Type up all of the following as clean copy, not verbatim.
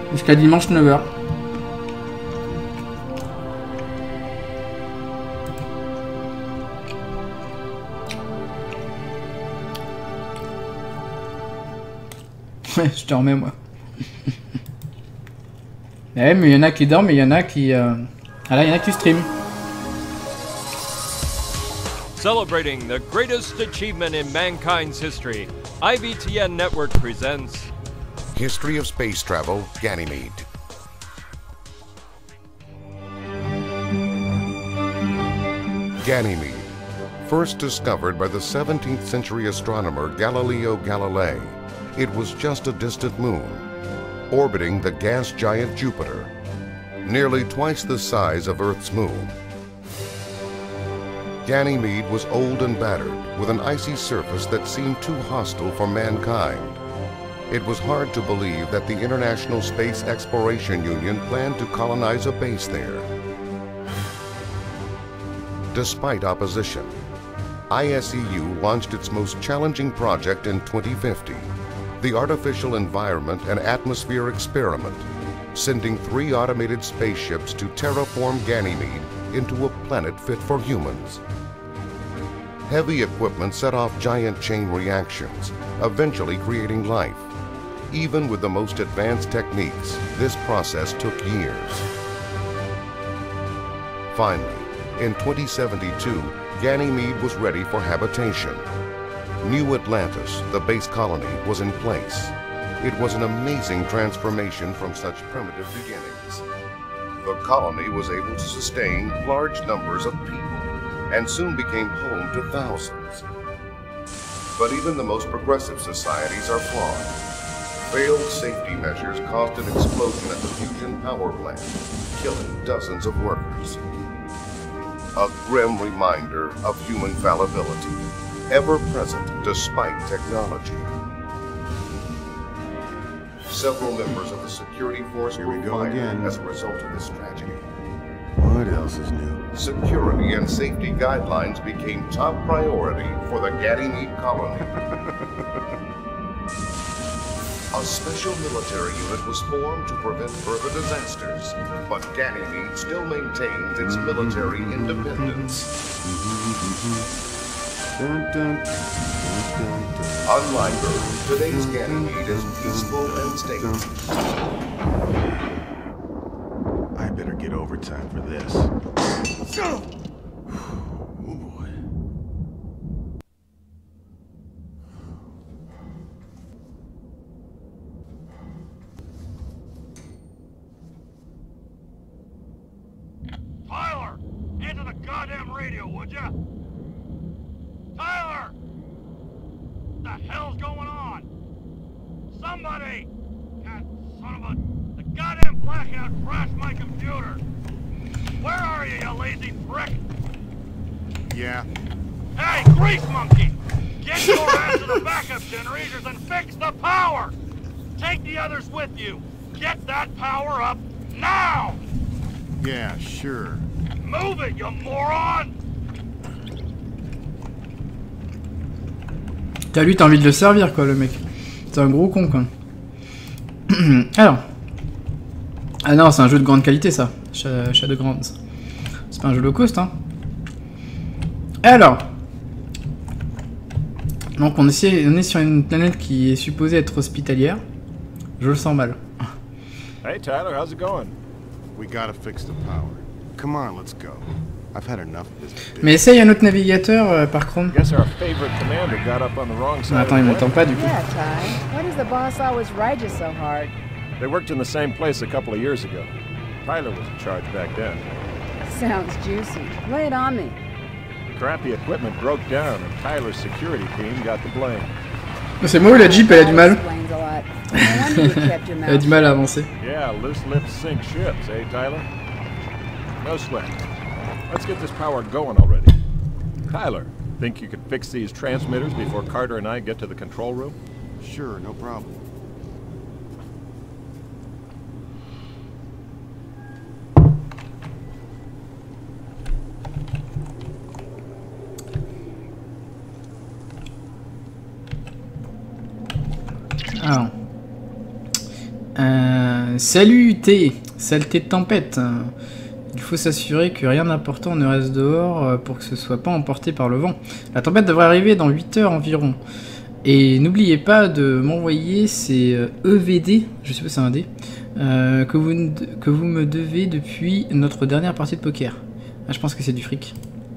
Jusqu'à dimanche 9h. Ouais, je te remets moi. Ouais, mais il y en a qui dorment et il y en a qui... Ah là, il y en a qui stream. Celebrating the greatest achievement in mankind's history, IVTN Network presents History of Space Travel, Ganymede. Ganymede, first discovered by the 17th century astronomer Galileo Galilei. It was just a distant moon, orbiting the gas giant Jupiter, nearly twice the size of Earth's moon. Ganymede was old and battered, with an icy surface that seemed too hostile for mankind. It was hard to believe that the International Space Exploration Union planned to colonize a base there. Despite opposition, ISEU launched its most challenging project in 2050, the Artificial Environment and Atmosphere Experiment, sending 3 automated spaceships to terraform Ganymede into a planet fit for humans. Heavy equipment set off giant chain reactions, eventually creating life. Even with the most advanced techniques, this process took years. Finally, in 2072, Ganymede was ready for habitation. New Atlantis, the base colony, was in place. It was an amazing transformation from such primitive beginnings. The colony was able to sustain large numbers of people and soon became home to thousands. But even the most progressive societies are flawed. Failed safety measures caused an explosion at the fusion power plant, killing dozens of workers. A grim reminder of human fallibility, ever present despite technology. Several members of the security force were fired as a result of this tragedy. What else is new? Security and safety guidelines became top priority for the Ganymede colony. A special military unit was formed to prevent further disasters, but Ganymede still maintains its military independence. Unlike Earth, today's Ganymede is peaceful and stable. I better get overtime for this. Oh boy. Tyler! Answer the goddamn radio, would ya? Tyler! What the hell's going on? Somebody! God, son of a... The goddamn blackout crashed my computer! Where are you lazy prick? Yeah. Hey, grease monkey! Get your ass to the backup generators and fix the power! Take the others with you! Get that power up now! Yeah, sure. Move it, you moron! T'as lui, t'as envie de le servir quoi, le mec. C'est un gros con quoi. Alors. Ah non, c'est un jeu de grande qualité ça. Shadowgrounds. C'est pas un jeu low cost hein. Alors. Donc on est sur une planète qui est supposée être hospitalière. Je le sens mal. Hey Tyler, how's it going? We gotta fix the power. Come on, let's go. I've had enough of this. Mais essaye un autre navigateur par Chrome. Guess our favorite commander got up on the wrong side. Attends, il m'entend pas du coup. Yeah, Ty. Why does the boss always ride you so hard? They worked in the same place a couple of years ago. Tyler was in charge back then. Sounds juicy. Lay it on me. Crappy equipment broke down and Tyler's security team got the blame. C'est moi ou la Jeep, elle a du mal. Explains a lot. No wonder you kept your Elle a mouth du mal à avancer. Yeah, loose lips sink ships, eh Tyler? No sweat. Let's get this power going already. Tyler, think you could fix these transmitters before Carter and I get to the control room? Sure, no problem. Alors. Salut T, saleté de tempête. Il faut s'assurer que rien d'important ne reste dehors pour que ce soit pas emporté par le vent. La tempête devrait arriver dans 8 heures environ. Et n'oubliez pas de m'envoyer ces EVD, je sais pas si c'est un D, que vous me devez depuis notre dernière partie de poker. Ah, je pense que c'est du fric.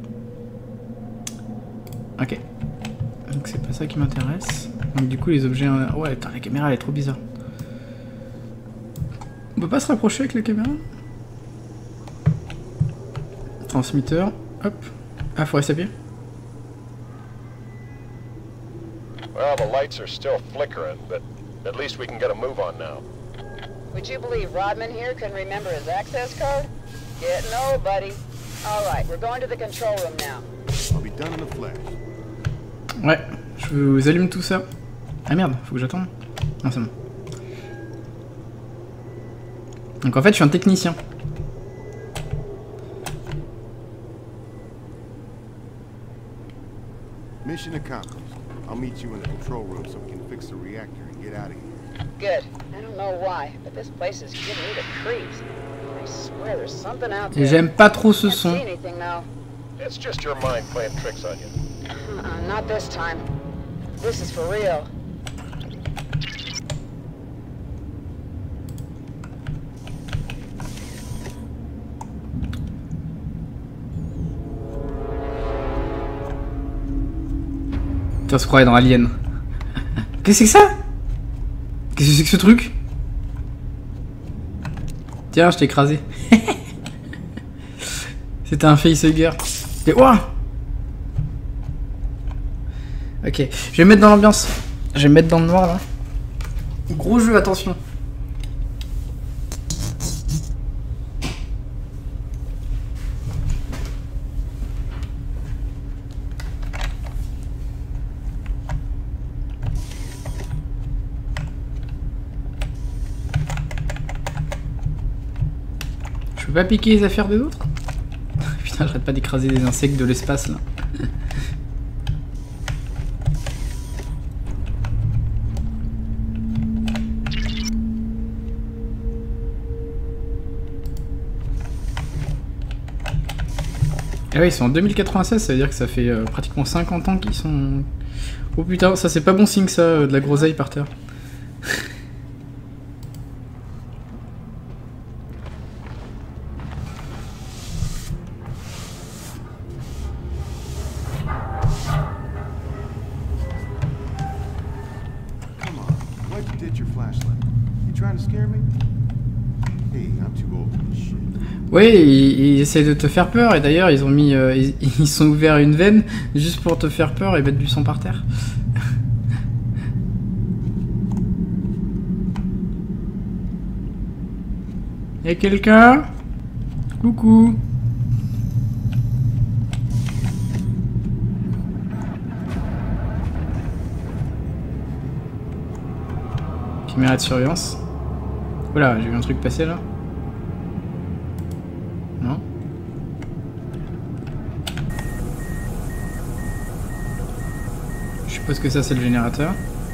Ok. Donc c'est pas ça qui m'intéresse. Donc du coup les objets... Ouais, attends, la caméra elle est trop bizarre. On peut pas se rapprocher avec la caméra? Transmetteur, hop. Ah, faut rester appuyé. Well, the lights are still flickering, but at least we can get a move on now. Would you believe Rodman here couldn't remember his access code? Getting old, buddy. All right, we're going to the control room now. I'll be done in a flash. Ouais, je vous allume tout ça. Ah merde, faut que j'attende. Non, c'est bon. Donc en fait, je suis un technicien. Mission accomplished. I'll meet you in the control room so we can fix the reactor and get out of here. Good. I don't know why, but this place is giving me the creeps. I swear there's something out there. J'aime pas trop ce Can't son. see anything though. It's just your mind playing tricks on you. Not this time. This is for real. On se croirait dans Alien. Qu'est-ce que c'est que ça? Qu'est-ce que c'est que ce truc? Tiens, je t'ai écrasé. C'était un facehugger. Et ouah! Ok, je vais me mettre dans l'ambiance. Je vais me mettre dans le noir là. Gros jeu, attention. Je peux pas piquer les affaires des autres? Putain, j'arrête pas d'écraser des insectes de l'espace là. Ah oui, ils sont en 2096, ça veut dire que ça fait pratiquement 50 ans qu'ils sont... Oh putain, ça c'est pas bon signe ça, de la groseille par terre. Come on, why'd you ditch your flashlight? You trying to scare me? Hey, I'm too old for this shit. Ouais, ils essaient de te faire peur, et d'ailleurs ils ont mis... ils sont ouverts une veine juste pour te faire peur et mettre du sang par terre. Y'a quelqu'un? Coucou. Caméra de surveillance. Voilà, j'ai vu un truc passer là. Non? Je suppose que ça c'est le générateur.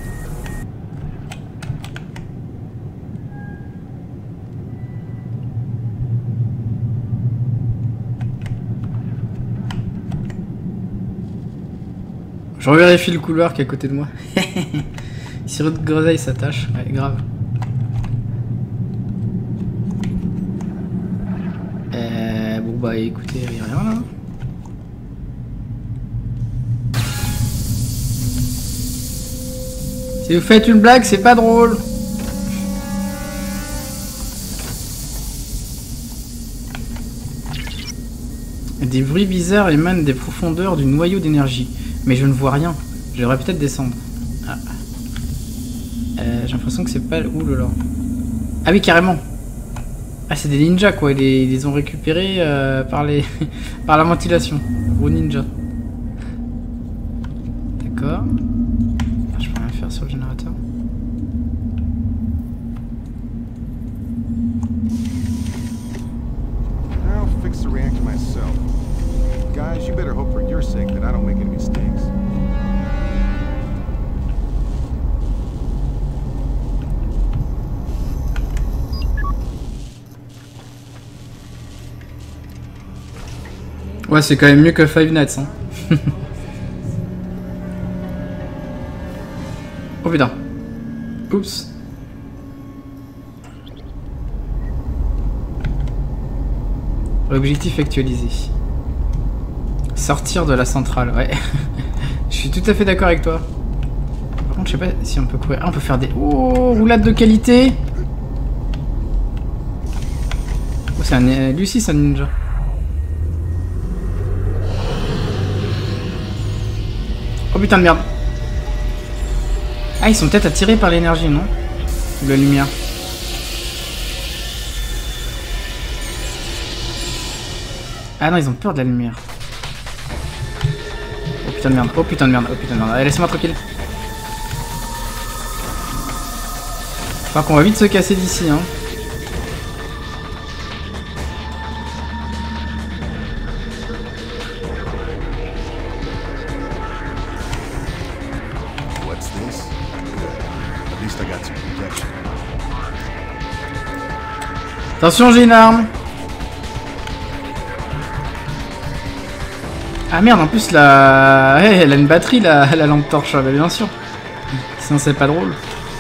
Je revérifie le couloir qui est à côté de moi. Sirop de groseille s'attache, ouais, grave. Bon bah écoutez, y'a rien là. Si vous faites une blague, c'est pas drôle. Des bruits bizarres émanent des profondeurs du noyau d'énergie. Mais je ne vois rien. Je devrais peut-être descendre. Ah. J'ai l'impression que c'est pas... Ouh là là. Ah oui, carrément. Ah, c'est des ninjas quoi. Ils les ont récupérés par les... par la ventilation. Gros ninja. D'accord. Je peux rien faire sur le générateur. I'll fix the reactor myself. Guys, you better hope for your sake that I don't make any mistakes. Ouais, c'est quand même mieux que Five Nights, hein. Oh putain. Oups. Objectif actualisé. Sortir de la centrale, ouais. Je suis tout à fait d'accord avec toi. Par contre, je sais pas si on peut courir. Ah, on peut faire des... Oh, roulade de qualité. Oh, c'est un... Lui aussi, c'est un ninja. Oh putain de merde. Ah, ils sont peut-être attirés par l'énergie, non? Ou la lumière. Ah non, ils ont peur de la lumière. Oh putain de merde, oh putain de merde, oh putain de merde. Allez, laisse-moi tranquille. Je crois qu'on va vite se casser d'ici, hein. What's this? Good. At least I got some protection. Attention, j'ai une arme. Ah merde, en plus la... Ouais, elle a une batterie la lampe torche, bah, bien sûr. Sinon c'est pas drôle.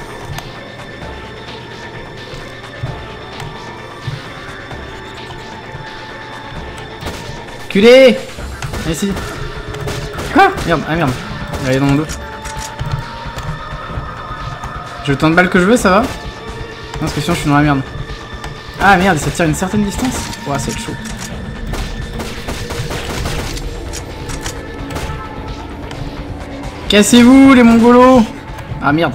Culé. Ici. Ah merde, ah merde. Elle est dans mon dos. J'ai autant de balles que je veux, ça va? Non, parce que sinon je suis dans la merde. Ah merde, ça tire une certaine distance. Ouah, c'est chaud. Cassez-vous les mongolos! Ah merde.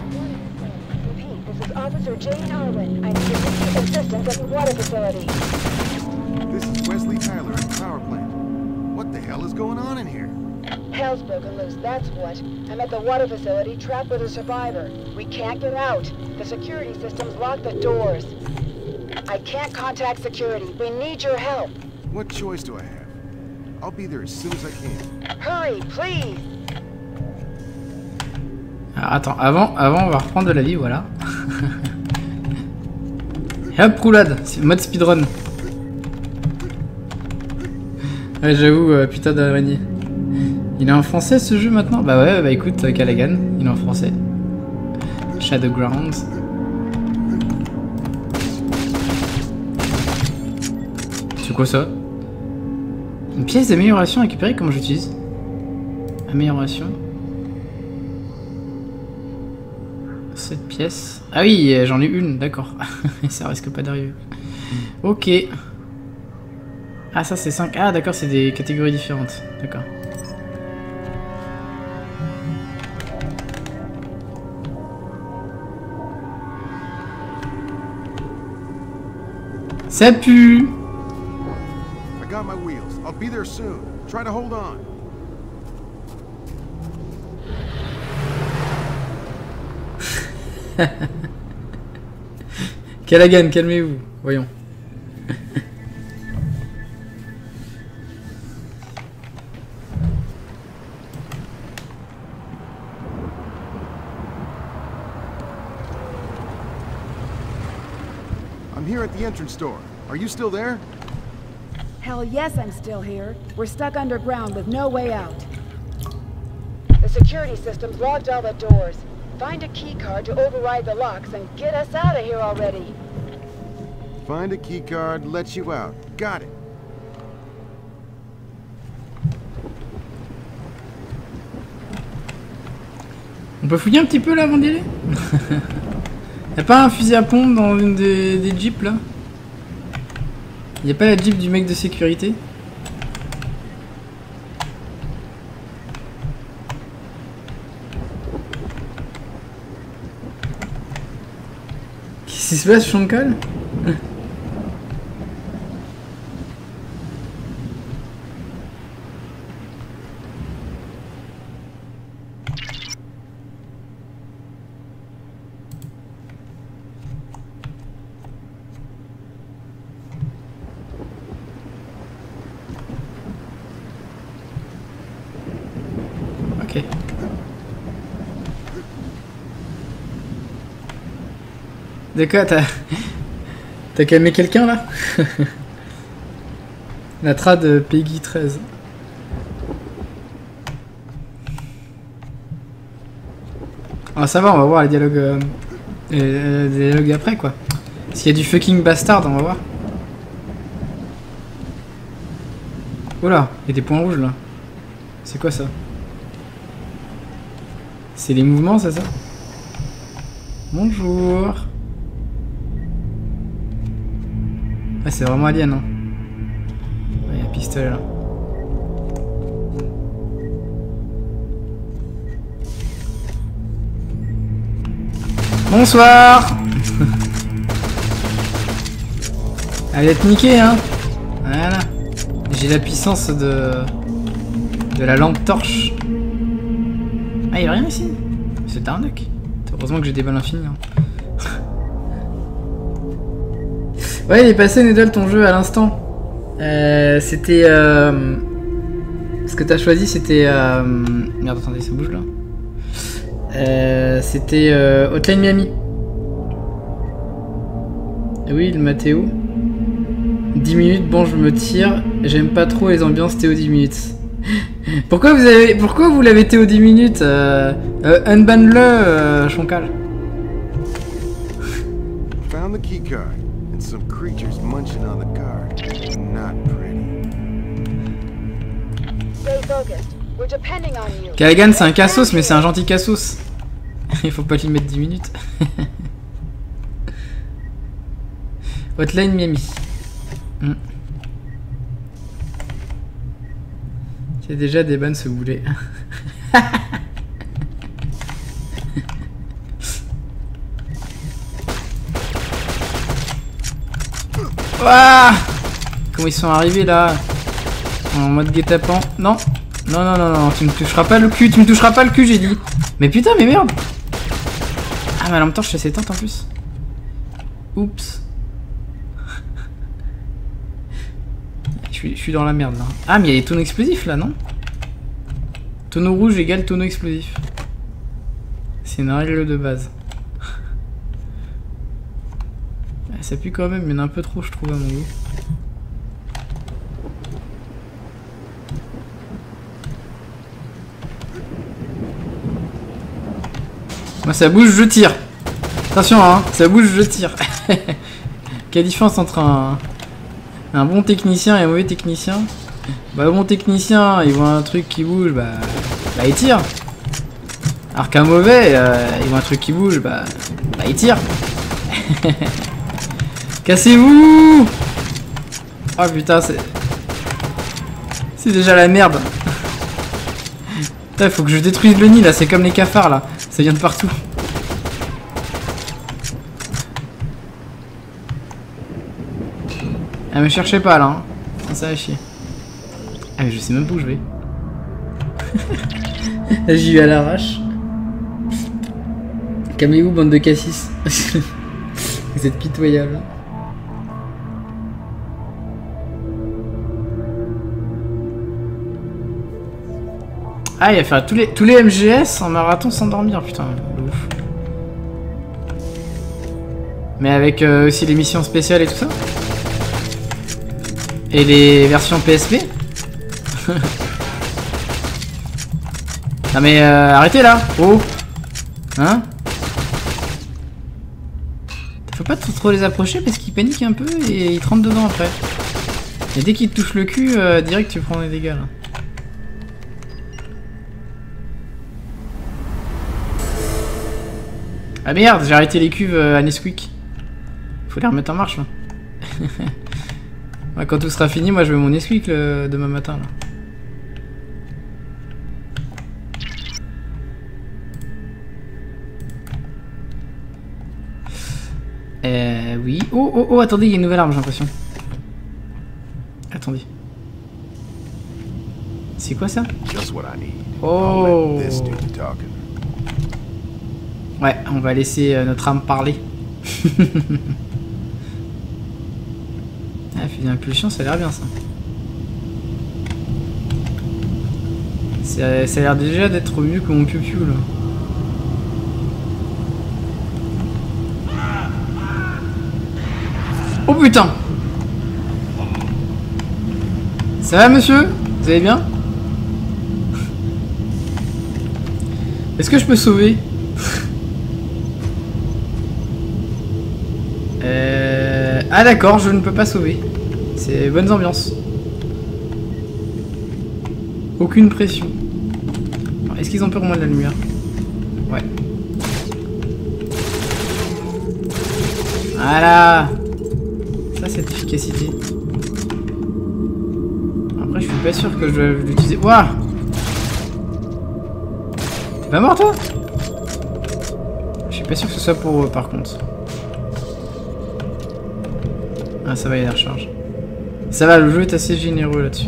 This is Wesley Tyler at the power plant. What the hell is going on in here? Hell's broken loose, that's what. I'm at the water facility, trapped with a survivor. We can't get out. The security systems lock the doors. I can't contact security. We need your help. What choice do I have? I'll be there as soon as I can. Hurry, please. Alors, attends, avant on va reprendre de la vie, voilà. Et hop, roulade, mode speedrun. Ouais, j'avoue, putain d'araignée. Il est en français ce jeu maintenant? Bah ouais, bah écoute, Callaghan, il est en français. Shadowgrounds. C'est quoi ça? Une pièce d'amélioration récupérée, comment j'utilise? Amélioration. Cette pièce. Ah oui, j'en ai une, d'accord. Ça risque pas d'arriver. Ok. Ah, ça c'est 5. Ah, d'accord, c'est des catégories différentes. D'accord. Ça pue. I got my wheels. I'll be there soon. Try to hold on. Callaghan, calmez-vous. Voyons. I'm here at the entrance door. Are you still there? Hell yes, I'm still here. We're stuck underground with no way out. The security systems locked all the doors. Find a key card to override the locks and get us out of here already. Find a key card, lets you out. Got it. On peut fouiller un petit peu là avant d'y aller? Y'a pas un fusil à pompe dans une des jeeps là? Y'a pas la jeep du mec de sécurité? Qu'est-ce qui se passe, Shankal? Ok. De quoi t'as calmé quelqu'un là? La trad Peggy 13. Ah ça va, on va voir les dialogues après quoi. S'il y a du fucking bastard, on va voir. Oula, il y a des points rouges là. C'est quoi ça? C'est les mouvements, c'est ça? Bonjour. Ah c'est vraiment alien hein. Il y a un pistolet là. Bonsoir. Allez être niqué hein. Voilà. J'ai la puissance de la lampe torche. Ah y'a rien ici. C'est arnaque. Heureusement que j'ai des balles infinies hein. Ouais il est passé Noodle ton jeu à l'instant. C'était ce que t'as choisi c'était merde attendez ça bouge là. C'était Hotline Miami. Oui, le Mathéo. 10 minutes, bon je me tire. J'aime pas trop les ambiances Théo 10 minutes. Pourquoi vous l'avez Théo 10 minutes unban-le, Choncal. Found the key card and some creatures munching on the card. Not pretty. Stay focused. We're depending on you. Callaghan c'est un cassos mais c'est un gentil cassos. Il faut pas lui mettre 10 minutes. Hotline Miami. Il y a déjà des bannes ce boulet. Ouah, comment ils sont arrivés là? En mode guet-apens. Non. Non, non, non, non, tu me toucheras pas le cul, tu me toucheras pas le cul, j'ai dit. Mais putain, mais merde. Ah, mais en même temps, je suis assez tente en plus. Oups. Je suis dans la merde là. Ah, mais il y a des tonneaux explosifs là, non? Tonneau rouge égale tonneau explosif. C'est une règle de base. Ça pue quand même, mais il y en a un peu trop, je trouve, à mon goût. Moi, ça bouge, je tire. Attention, hein, ça bouge, je tire. Quelle différence entre un bon technicien et un mauvais technicien? Bah, le bon technicien, il voit un truc qui bouge, bah il tire. Alors qu'un mauvais, il voit un truc qui bouge, bah il tire. Cassez-vous! Oh putain, c'est déjà la merde. Putain, faut que je détruise le nid là, c'est comme les cafards là, ça vient de partout. Ah, me cherchez pas là, hein. Ça va chier. Ah, mais je sais même pas où je vais. Là, j'y vais à l'arrache. Calmez-vous, bande de cassis. Vous êtes pitoyable. Ah, il va faire tous les MGS en marathon sans dormir, putain, de ouf. Mais avec aussi les missions spéciales et tout ça. Et les versions PSP. Non mais arrêtez là. Oh. Hein? Faut pas trop les approcher parce qu'ils paniquent un peu et ils te rentrent dedans après. Et dès qu'ils te touchent le cul, direct tu prends des dégâts là. Ah merde, j'ai arrêté les cuves à Nesquik. Faut les remettre en marche là. Ouais, quand tout sera fini, moi je veux mon Nesquik demain matin là. Oui. Oh, attendez, il y a une nouvelle arme, j'ai l'impression. Attendez. C'est quoi ça? Oh. Ouais, on va laisser notre arme parler. Ah, fusil d'impulsion, ça a l'air bien ça. Ça a l'air déjà d'être mieux que mon piou-piou là. Oh putain! Ça va monsieur? Vous allez bien? Est-ce que je peux sauver? Ah d'accord, je ne peux pas sauver. C'est bonnes ambiances. Aucune pression. Est-ce qu'ils ont peur au moins de la lumière? Ouais. Voilà. Ça c'est l'efficacité. Après je suis pas sûr que je dois l'utiliser. Ouah. T'es pas mort toi? Je suis pas sûr que ce soit pour eux par contre. Ah ça va, il y a la recharge. Ça va, le jeu est assez généreux là-dessus.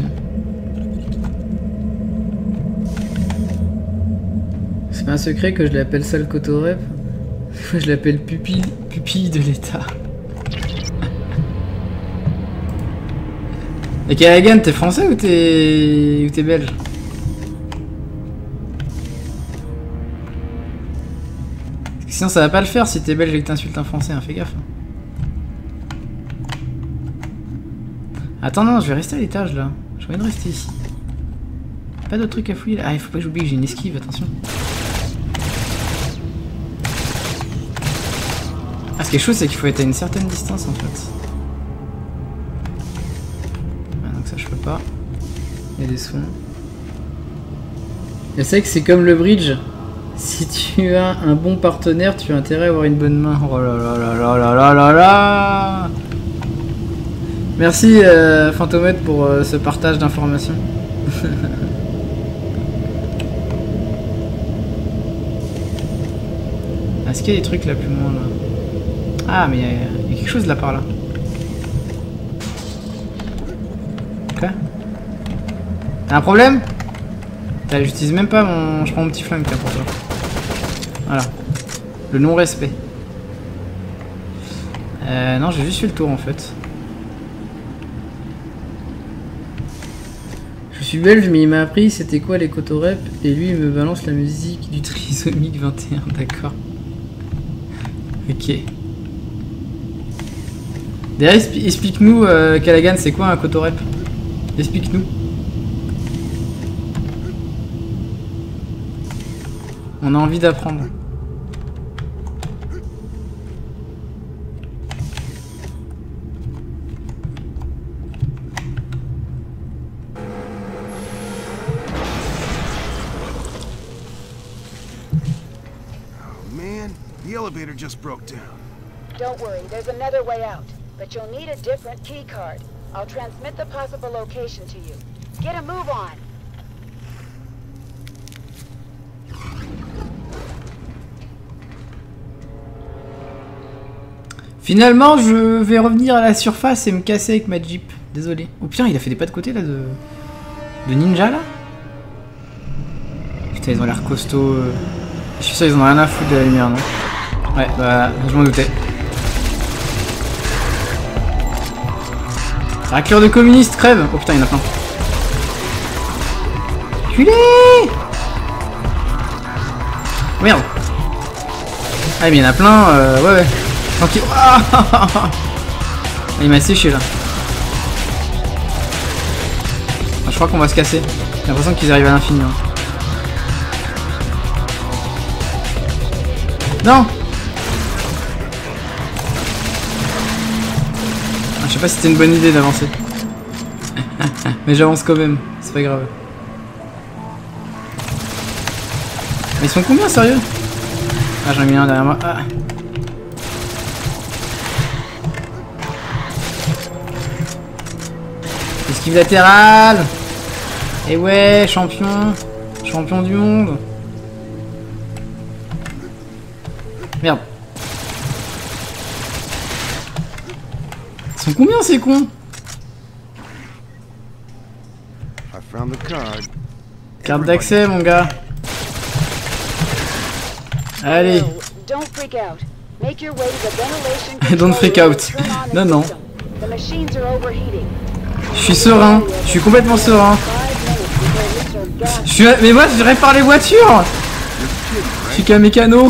C'est pas un secret que je l'appelle ça le cotorep. Moi je l'appelle pupille de l'état. Et Callaghan, t'es français ou t'es belge? Parce que sinon ça va pas le faire si t'es belge et que t'insultes un français, hein, fais gaffe. Attends, non, je vais rester à l'étage là. J'ai envie de rester ici. Pas d'autres trucs à fouiller là. Ah, il faut pas que j'oublie que j'ai une esquive, attention. Ah, ce qui est chaud, c'est qu'il faut être à une certaine distance en fait. Ah, donc ça, je peux pas. Il y a des soins. Je sais que c'est comme le bridge. Si tu as un bon partenaire, tu as intérêt à avoir une bonne main. Oh là là là là là là là là. Merci Fantomètre pour ce partage d'informations. Est-ce qu'il y a des trucs là plus loin là? Ah mais il y a quelque chose là par là. Quoi? T'as un problème? J'utilise même pas mon... Je prends mon petit flingue là pour toi. Voilà. Le non-respect. Non, j'ai juste fait le tour en fait. Je suis belge mais il m'a appris c'était quoi les cotorep et lui il me balance la musique du Trisomique 21, d'accord. Ok. D'ailleurs explique-nous Callaghan, c'est quoi un cotorep? Explique-nous. On a envie d'apprendre. The elevator just broke down. Don't worry, there's another way out. But you'll need a different key card. I'll transmit the possible location to you. Get a move on. Finalement, je vais revenir à la surface et me casser avec ma Jeep. Désolé. Oh putain, il a fait des pas de côté là de ninja là. Putain, ils ont l'air costauds. Je suis sûr, ils en ont rien à foutre de la lumière, non? Ouais, bah, je m'en doutais. Raclure de communistes, crève! Oh putain, il y en a plein. Culé! Merde! Ah, mais il y en a plein, ouais. Tranquille. Ah, il m'a séché là. Ah, je crois qu'on va se casser. J'ai l'impression qu'ils arrivent à l'infini. Hein. Non! Je sais pas si c'était une bonne idée d'avancer. Mais j'avance quand même, c'est pas grave. Mais ils sont combien sérieux? Ah j'en ai mis un derrière moi. Ah. Esquive latérale. Et ouais, champion. Champion du monde. Merde. Ils sont combien ces cons? Carte d'accès mon gars. Allez. Don't freak out. Non non. Je suis serein. Je suis complètement serein. Mais moi je répare les voitures. Je suis qu'un mécano.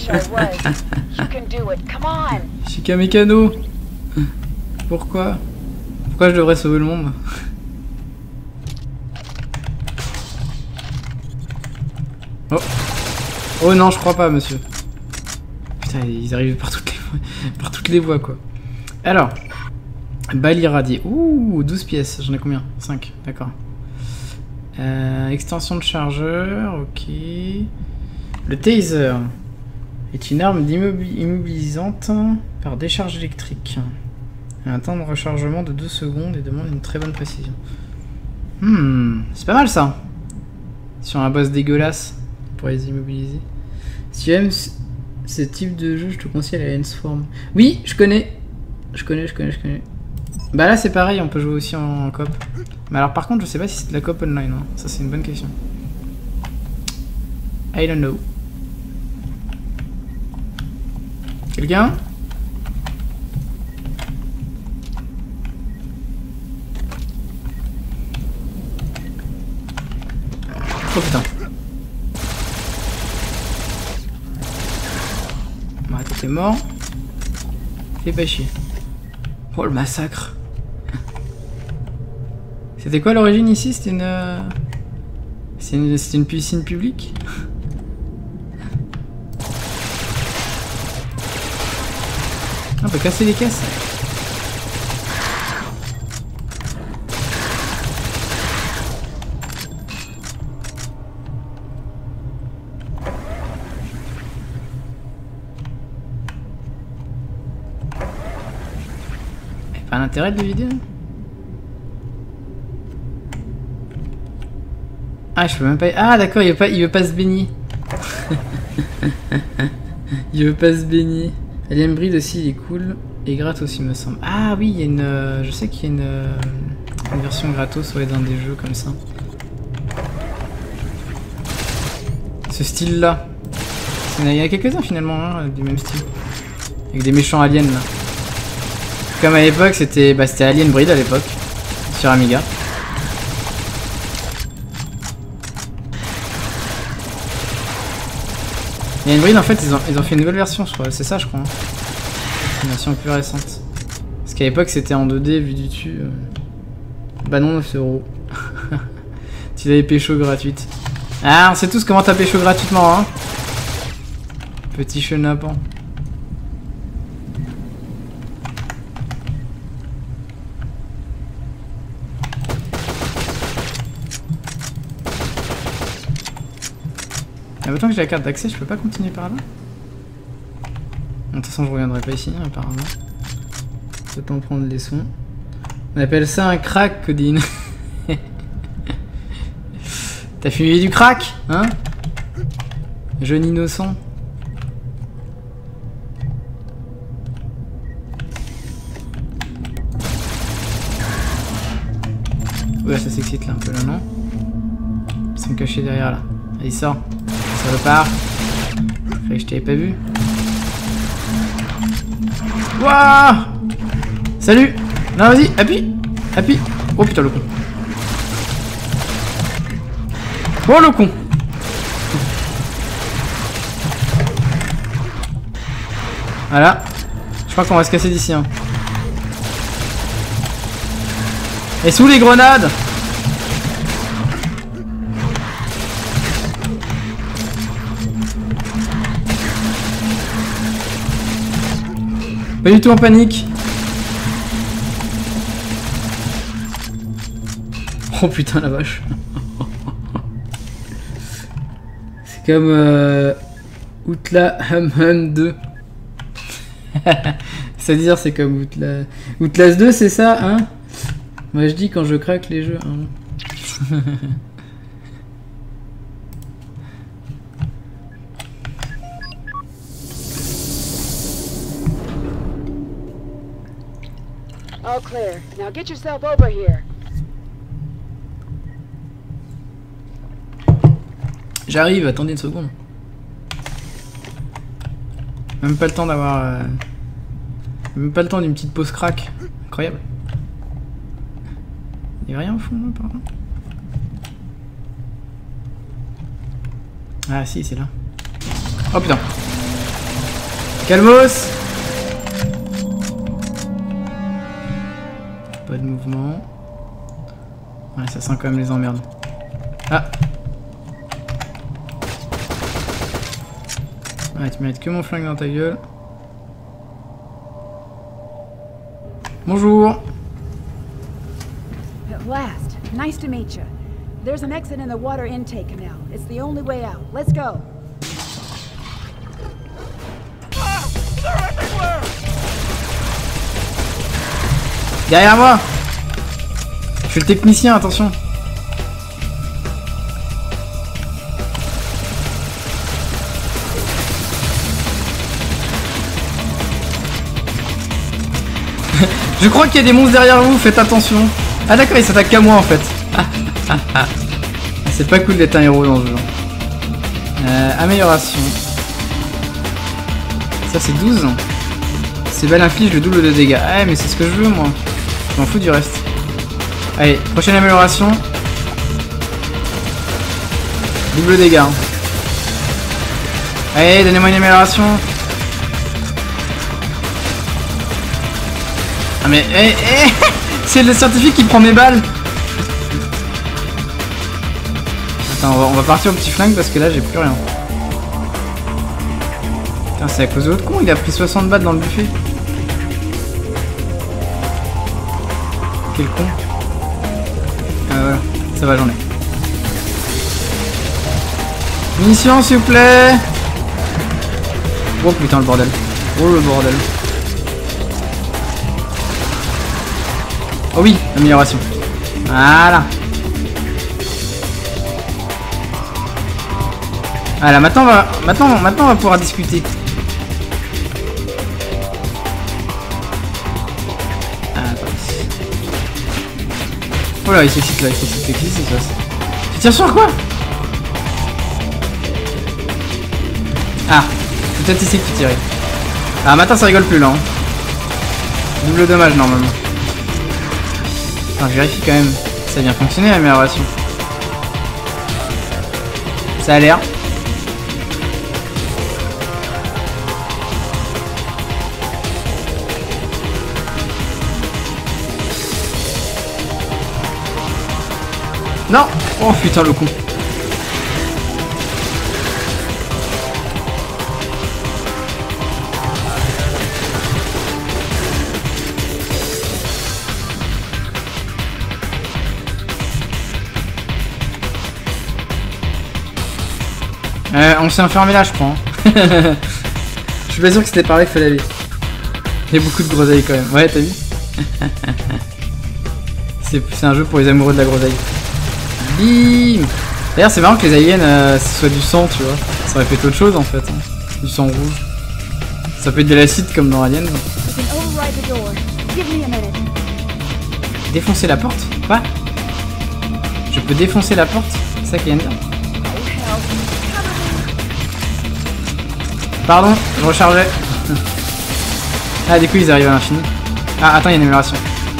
Je suis qu'un mécano. Pourquoi je devrais sauver le monde? Oh. Oh non, je crois pas, monsieur. Putain, ils arrivent par toutes les voies, quoi. Alors. Balle irradiée. Ouh, 12 pièces. J'en ai combien? 5, d'accord. Extension de chargeur, ok. Le taser est une arme immobilisante par décharge électrique. Un temps de rechargement de 2 secondes et demande une très bonne précision. C'est pas mal ça. Sur un boss dégueulasse pour les immobiliser. Si tu aimes ce type de jeu, je te conseille la Handsform. Oui, je connais. Je connais. Bah là c'est pareil, on peut jouer aussi en coop. Mais alors par contre je sais pas si c'est de la coop online, hein. Ça c'est une bonne question. I don't know. Quelqu'un? Oh putain. Bon, t'es mort. Fais pas chier. Oh le massacre. C'était quoi l'origine ici? C'était une... C'était une piscine publique? On peut casser les caisses. Pas l'intérêt de le vider. Ah, je peux même pas... Ah, d'accord, il veut pas se baigner. Il veut pas se baigner. Alien Breed aussi, il est cool. Et gratos, il me semble. Ah oui, il y a une... Je sais qu'il y a une version gratos dans des jeux comme ça. Ce style-là. Il y a quelques-uns finalement, hein, du même style. Avec des méchants aliens, là. Comme à l'époque, c'était Alien Breed à l'époque. Sur Amiga. Alien Breed, en fait, ils ont fait une nouvelle version, je crois. C'est ça, je crois. Hein. Une version plus récente. Parce qu'à l'époque, c'était en 2D, vu du dessus. Bah non, 9 €. Tu l'avais pécho gratuite. Ah, on sait tous comment t'as pécho gratuitement, hein. Petit chenapan. Ah, autant que j'ai la carte d'accès, je peux pas continuer par là. De toute façon, je reviendrai pas ici, hein, apparemment. Autant prendre les sons. On appelle ça un crack, Codine. T'as fumé du crack, hein? Jeune innocent. Ouais, ça s'excite là un peu là, non? Ils sont cachés derrière là. Allez, sort. Ça repart. Fait que je t'avais pas vu. Wouah! Salut! Non, vas-y, appuie! Appuie! Oh putain, le con. Oh le con! Voilà. Je crois qu'on va se casser d'ici, hein. Et sous les grenades! Pas du tout en panique. Oh putain la vache. C'est comme Outla Hum 2. C'est-à-dire c'est comme Outlast 2, c'est ça, hein? Moi je dis quand je craque les jeux, hein. All clear. Now get yourself over here. J'arrive, attendez une seconde. Même pas le temps d'avoir... Même pas le temps d'une petite pause crack. Incroyable. Y'a rien au fond là par contre. Ah si, c'est là. Oh putain. Calmos. Pas de mouvement. Ouais, ça sent quand même les emmerdes. Ah. Ouais, tu mérites que mon flingue dans ta gueule. Bonjour. At last. Nice to meet you. There's an exit in the water intake canal. It's the only way out. Let's go. Ah! They're everywhere! Derrière moi. Je suis le technicien, attention. Je crois qu'il y a des monstres derrière vous, faites attention. Ah d'accord, ils s'attaquent qu'à moi en fait. C'est pas cool d'être un héros dans ce jeu. Amélioration. Ça c'est 12. Ces balles infligent le double de dégâts. Ah mais c'est ce que je veux moi. Je m'en fous du reste. Allez, prochaine amélioration. Double dégâts. Allez, donnez-moi une amélioration. Ah mais c'est le scientifique qui prend mes balles. Attends, on va partir au petit flingue parce que là j'ai plus rien. Putain, c'est à cause de l'autre con, il a pris 60 balles dans le buffet. Quel con. Voilà, ça va, j'en ai. Munitions s'il vous plaît. Oh putain le bordel. Oh le bordel. Oh oui, amélioration. Voilà. Voilà, maintenant on va pouvoir discuter. Ah, attends. Oh là, il s'excite là, il s'excite. Qu'est-ce qui se passe? Tu tires sur quoi? Ah, peut-être ici que tu tirais. Ah, maintenant ça rigole plus là. Hein. Double dommage normalement. Attends, je vérifie quand même. Ça a bien fonctionné l'amélioration. Ça a l'air. Non! Oh putain le con. On s'est enfermé là je crois. Hein. Je suis pas sûr que c'était par là qu'il fallait aller. Il y a beaucoup de groseilles quand même. Ouais t'as vu. C'est un jeu pour les amoureux de la groseille. Bim. D'ailleurs c'est marrant que les aliens ce soit du sang tu vois. Ça aurait fait autre chose en fait. Hein. Du sang rouge. Ça peut être de l'acide comme dans Alien. Défoncer la porte? Quoi? Je peux défoncer la porte? C'est ça qui vient de dire. Pardon, je rechargeais. Ah du coup ils arrivent à l'infini. Ah attends, il y a une amélioration.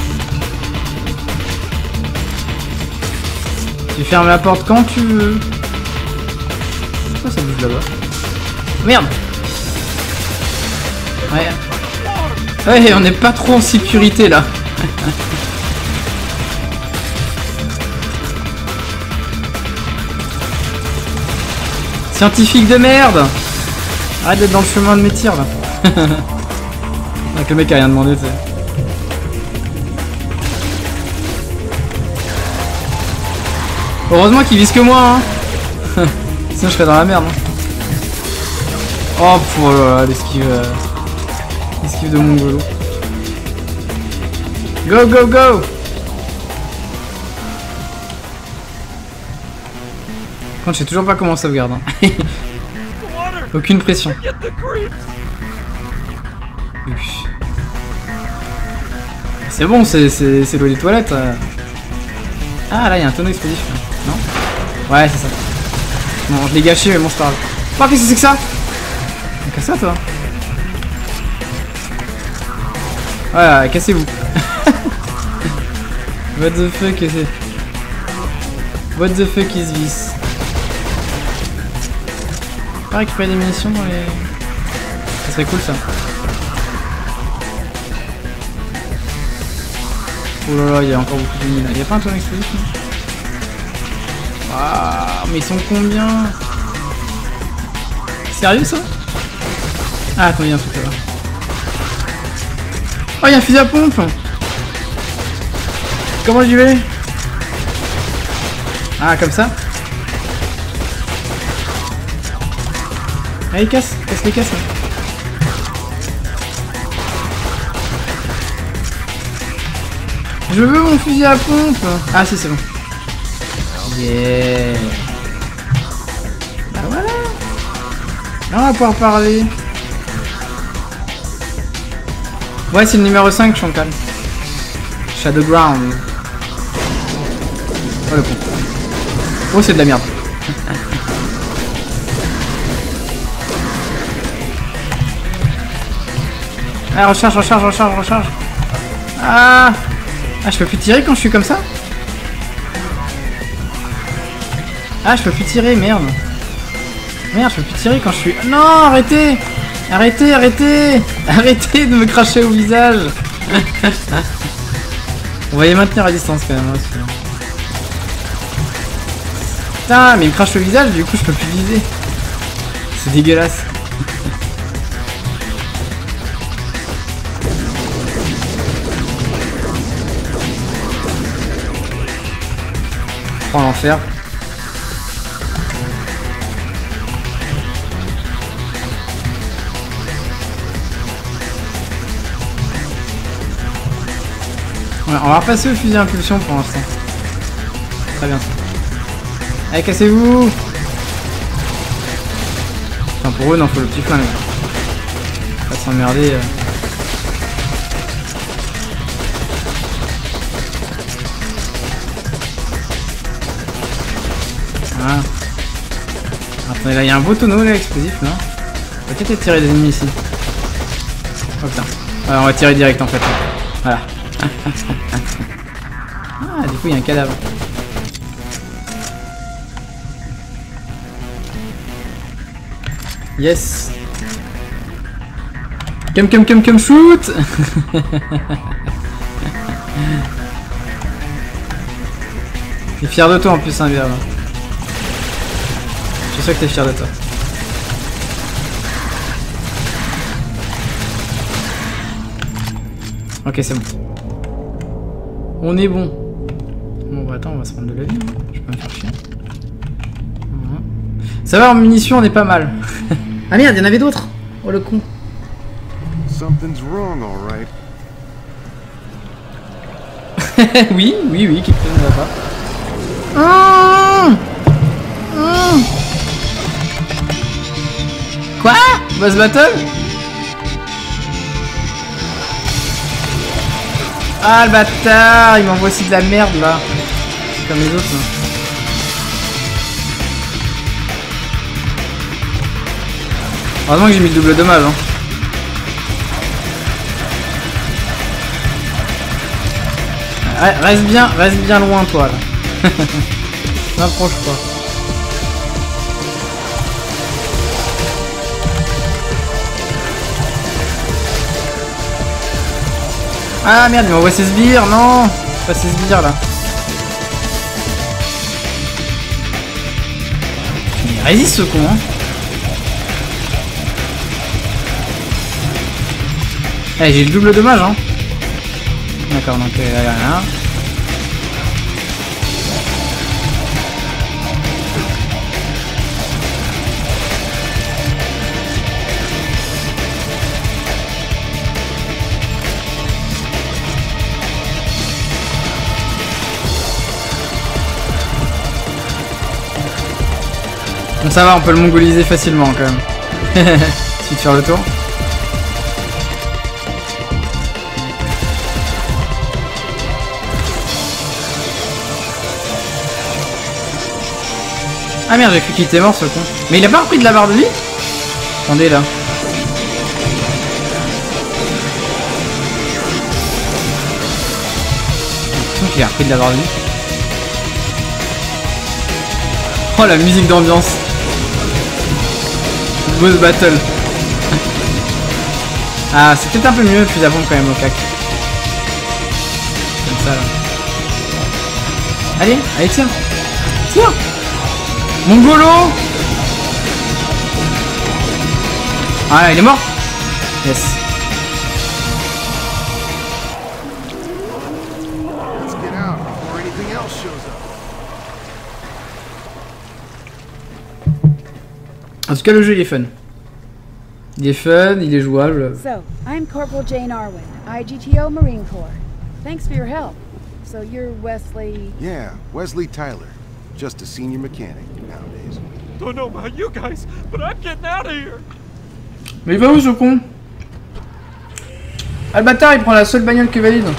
Tu fermes la porte quand tu veux. Pourquoi ça bouge là-bas? Merde. Ouais, on n'est pas trop en sécurité là. Scientifique de merde. Arrête d'être dans le chemin de mes tirs là. Donc le mec a rien demandé, tu sais. Heureusement qu'il vise que moi, hein. Sinon je serais dans la merde. Hein. Oh, l'esquive. L'esquive de mongolo. Go, go, go! Quand je sais toujours pas comment on sauvegarde. Hein. Aucune pression. C'est bon, c'est l'eau des toilettes. Ah là, il y a un tonneau explosif. Non? Ouais, c'est ça. Bon, je l'ai gâché, mais bon, c'est pas grave. Oh, qu'est-ce que c'est que ça? Qu'est-ce que ça, toi? Voilà, cassez-vous. What the fuck is it? What the fuck is this? Pas récupérer des munitions dans les... Ça serait cool ça. Oh là là, il y a encore beaucoup de mines. Il n'y a pas un tonneau explosif? Ah, mais ils sont combien? Sérieux ça? Ah, attends, il y a un truc là-bas. Oh, il y a un fusil à pompe. Comment j'y vais? Ah, comme ça. Allez, casse les casses. Là. Je veux mon fusil à pompe. Ah, si, c'est bon. Yeah. Bah voilà. Là, on va pouvoir parler. Ouais, c'est le numéro 5, Chantal. Shadowground. Oh, le con. Oh, c'est de la merde. Ah, recharge. Ah, je peux plus tirer quand je suis comme ça? Ah, je peux plus tirer, merde. Merde, je peux plus tirer quand je suis... Non, arrêtez. Arrêtez de me cracher au visage. On va y maintenir à distance quand même. Hein, putain, mais il me crache le visage, du coup je peux plus viser. C'est dégueulasse. Oh l'enfer. Ouais, on va repasser au fusil à impulsion pour l'instant. Très bien. Allez, cassez-vous. Enfin, pour eux, non, faut le petit flingue. Pas s'emmerder. Voilà. Attendez, là, il y a un beau tonneau, là, explosif, là. On va peut-être tirer des ennemis ici. Oh putain. Alors, on va tirer direct, en fait. Voilà. Ah, du coup, il y a un cadavre. Yes. Come, shoot. T'es fier de toi en plus, hein, Vierge. Je suis sûr que t'es fier de toi. Ok, c'est bon. On est bon. Bon, bah attends, on va se prendre de la vie. Hein. Je peux me faire chier. Ça va, en munitions, on est pas mal. Ah merde, il y en avait d'autres. Oh le con. Something's wrong, all right. oui, quelque chose ne va pas. Quoi? Boss battle? Ah le bâtard, il m'envoie aussi de la merde là. Comme les autres là. Heureusement que j'ai mis le double dommage hein. Reste bien loin toi là. N'approche pas. Ah merde, il m'envoie ses sbires, non. Pas ses sbires là. Il résiste ce con hein. Eh, j'ai le double dommage hein. D'accord, donc là. Bon ça va, on peut le mongoliser facilement quand même. Suffit de faire le tour. Ah merde, j'ai cru qu'il était mort ce con. Mais il a pas repris de la barre de vie? Attendez là. J'ai l'impression qu'il a repris de la barre de vie. Oh la musique d'ambiance. Boss battle. Ah c'est peut-être un peu mieux le fusil à pompe quand même au cac. Comme ça là. Allez, tire. Tire. Mongolo. Ah il est mort. Yes. Let's get out before anything else shows up. En tout cas, le jeu il est fun. Il est fun, il est jouable. So, I'm Corporal Jane Arwin, IGTO Marine Corps. Thanks for your help. So you're Wesley... Yeah, Wesley Tyler. Just a senior mechanic nowadays. Don't know about you guys, but I'm getting out of here. Mais il va où ce con? Ah le bâtard, il prend la seule bagnole qui est valide.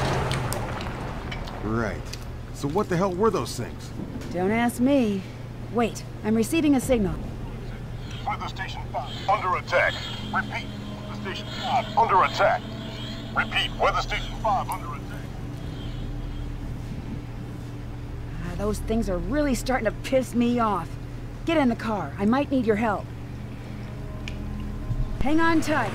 Right. So what the hell were those things? Don't ask me. Wait, I'm receiving a signal. Weather Station 5 under attack. Repeat, Weather Station 5 under attack. Repeat, Weather Station 5 under attack. Those things are really starting to piss me off. Get in the car. I might need your help. Hang on tight.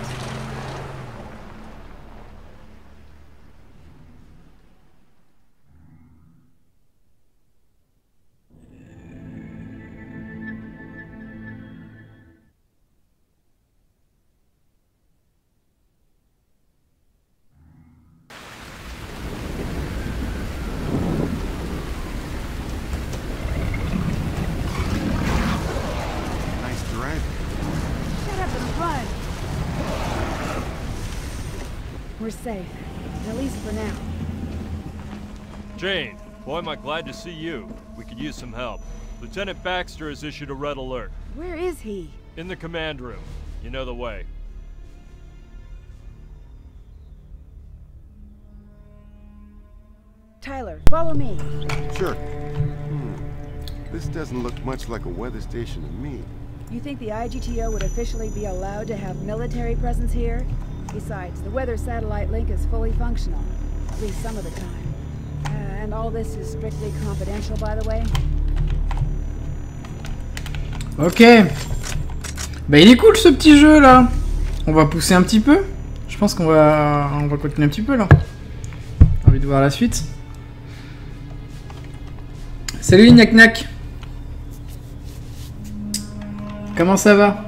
We're safe, at least for now. Jane, boy, am I glad to see you. We could use some help. Lieutenant Baxter has issued a red alert. Where is he? In the command room. You know the way. Tyler, follow me. Sure. This doesn't look much like a weather station to me. You think the IGTO would officially be allowed to have military presence here? Besides, the weather satellite link is fully functional, at least some of the time. And all this is strictly confidential, by the way. Ok. Bah il est cool ce petit jeu là. On va pousser un petit peu. Je pense qu'on va continuer un petit peu là. J'ai envie de voir la suite. Salut Gnac Gnac. Comment ça va?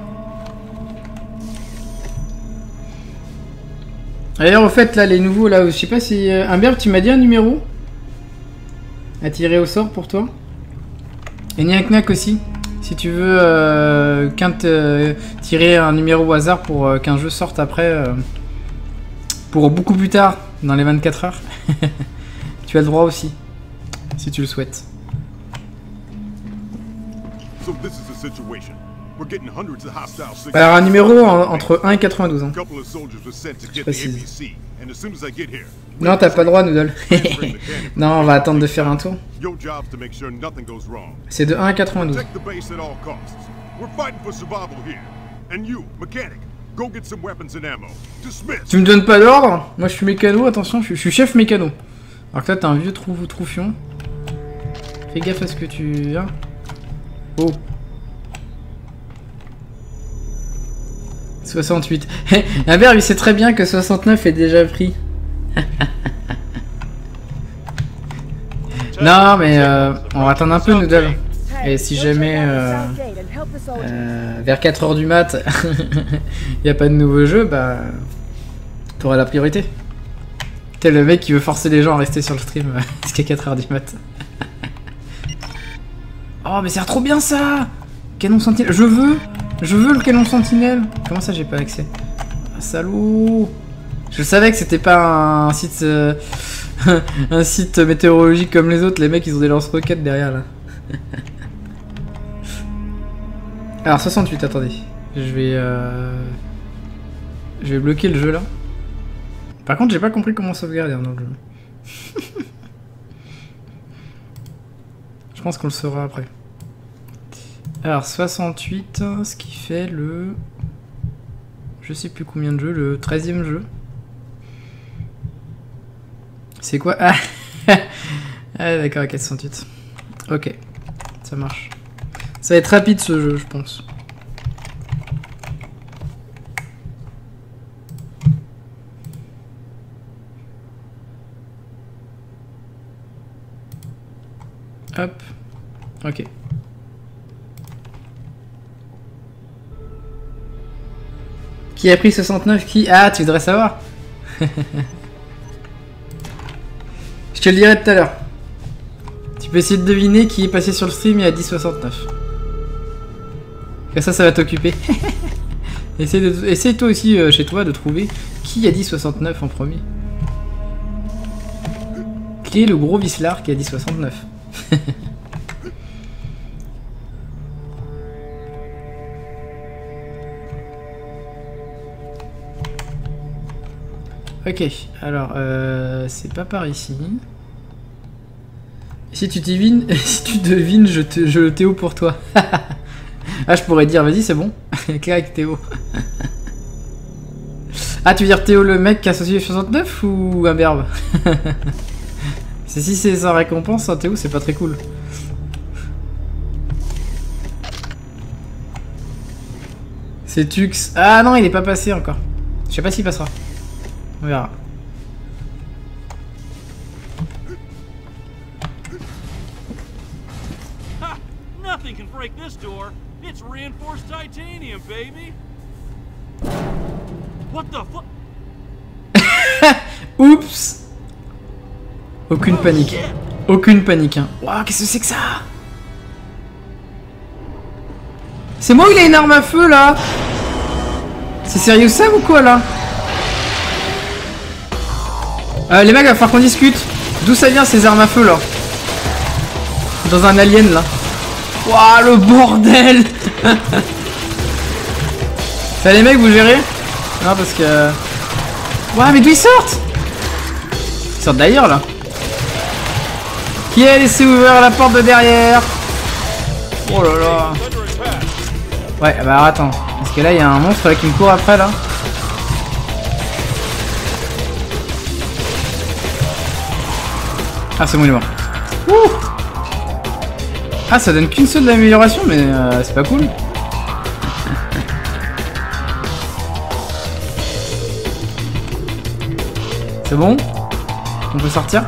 D'ailleurs au fait là les nouveaux là, je sais pas si... Humbert, tu m'as dit un numéro à tirer au sort pour toi? Et Gnac Gnac aussi. Si tu veux tirer un numéro au hasard pour qu'un jeu sorte après, pour beaucoup plus tard, dans les 24 heures, tu as le droit aussi, si tu le souhaites. Alors un numéro entre 1 et 92 ans. Je précise. Non, t'as pas le droit, Noodle. Non, on va attendre de faire un tour. C'est de 1 à 92. Tu me donnes pas d'ordre? Moi je suis mécano, attention, je suis chef mécano. Alors que toi t'es un vieux troufion. Fais gaffe à ce que tu... Hein? Oh. 68. Humbert, il sait très bien que 69 est déjà pris. Non, mais on va attendre un peu, Noodle. Et si jamais vers 4h du mat, il n'y a pas de nouveau jeu, bah t'auras la priorité. T'es le mec qui veut forcer les gens à rester sur le stream jusqu'à 4h du mat. Oh, mais c'est trop bien ça! Canon sentinelle, je veux le canon sentinelle. Comment ça j'ai pas accès? Ah, salaud! Je savais que c'était pas un site un site météorologique comme les autres. Les mecs ils ont des lance-roquettes derrière là. Alors 68, attendez. Je vais bloquer le jeu là. Par contre j'ai pas compris comment sauvegarder dans le jeu. Je pense qu'on le saura après. Alors 68, ce qui fait le... Je sais plus combien de jeux, le 13e jeu. C'est quoi? Ah, ah d'accord, 468. Ok, ça marche. Ça va être rapide ce jeu, je pense. Hop, ok. Qui a pris 69? Qui? Ah, tu voudrais savoir? Je te le dirai tout à l'heure. Tu peux essayer de deviner qui est passé sur le stream et a dit 69. Comme ça va t'occuper. Essaye toi aussi chez toi de trouver qui a dit 69 en premier. Qui est le gros vicelard qui a dit 69? Ok, alors c'est pas par ici. Si tu devines, si tu devines, je le Théo pour toi. Ah, je pourrais dire, vas-y, c'est bon. Clac, Théo. Ah, tu veux dire Théo le mec qui a associé 69 ou un berbe? Si c'est sa récompense, hein, Théo, c'est pas très cool. C'est Tux. Ah non, il est pas passé encore. Je sais pas s'il passera. On verra. Ha! Nothing can break this door. It's reinforced titanium, baby. What the fuck? Oups. Aucune panique. Aucune panique. Hein. Waouh, qu'est-ce que c'est que ça? C'est moi ou il a une arme à feu là? C'est sérieux ça ou quoi là? Les mecs, il va falloir qu'on discute. D'où ça vient ces armes à feu là? Dans un alien là. Waouh, le bordel. Ça les mecs, vous gérez? Non, parce que... Waouh, mais d'où ils sortent? Ils sortent d'ailleurs là. Qui a laissé ouvrir la porte de derrière? Oh là là. Ouais, bah alors, attends. Parce que là, il y a un monstre là qui me court après là. Ah, c'est bon, il est mort. Ouh. Ah, ça donne qu'une seule d'amélioration, mais c'est pas cool. C'est bon? On peut sortir?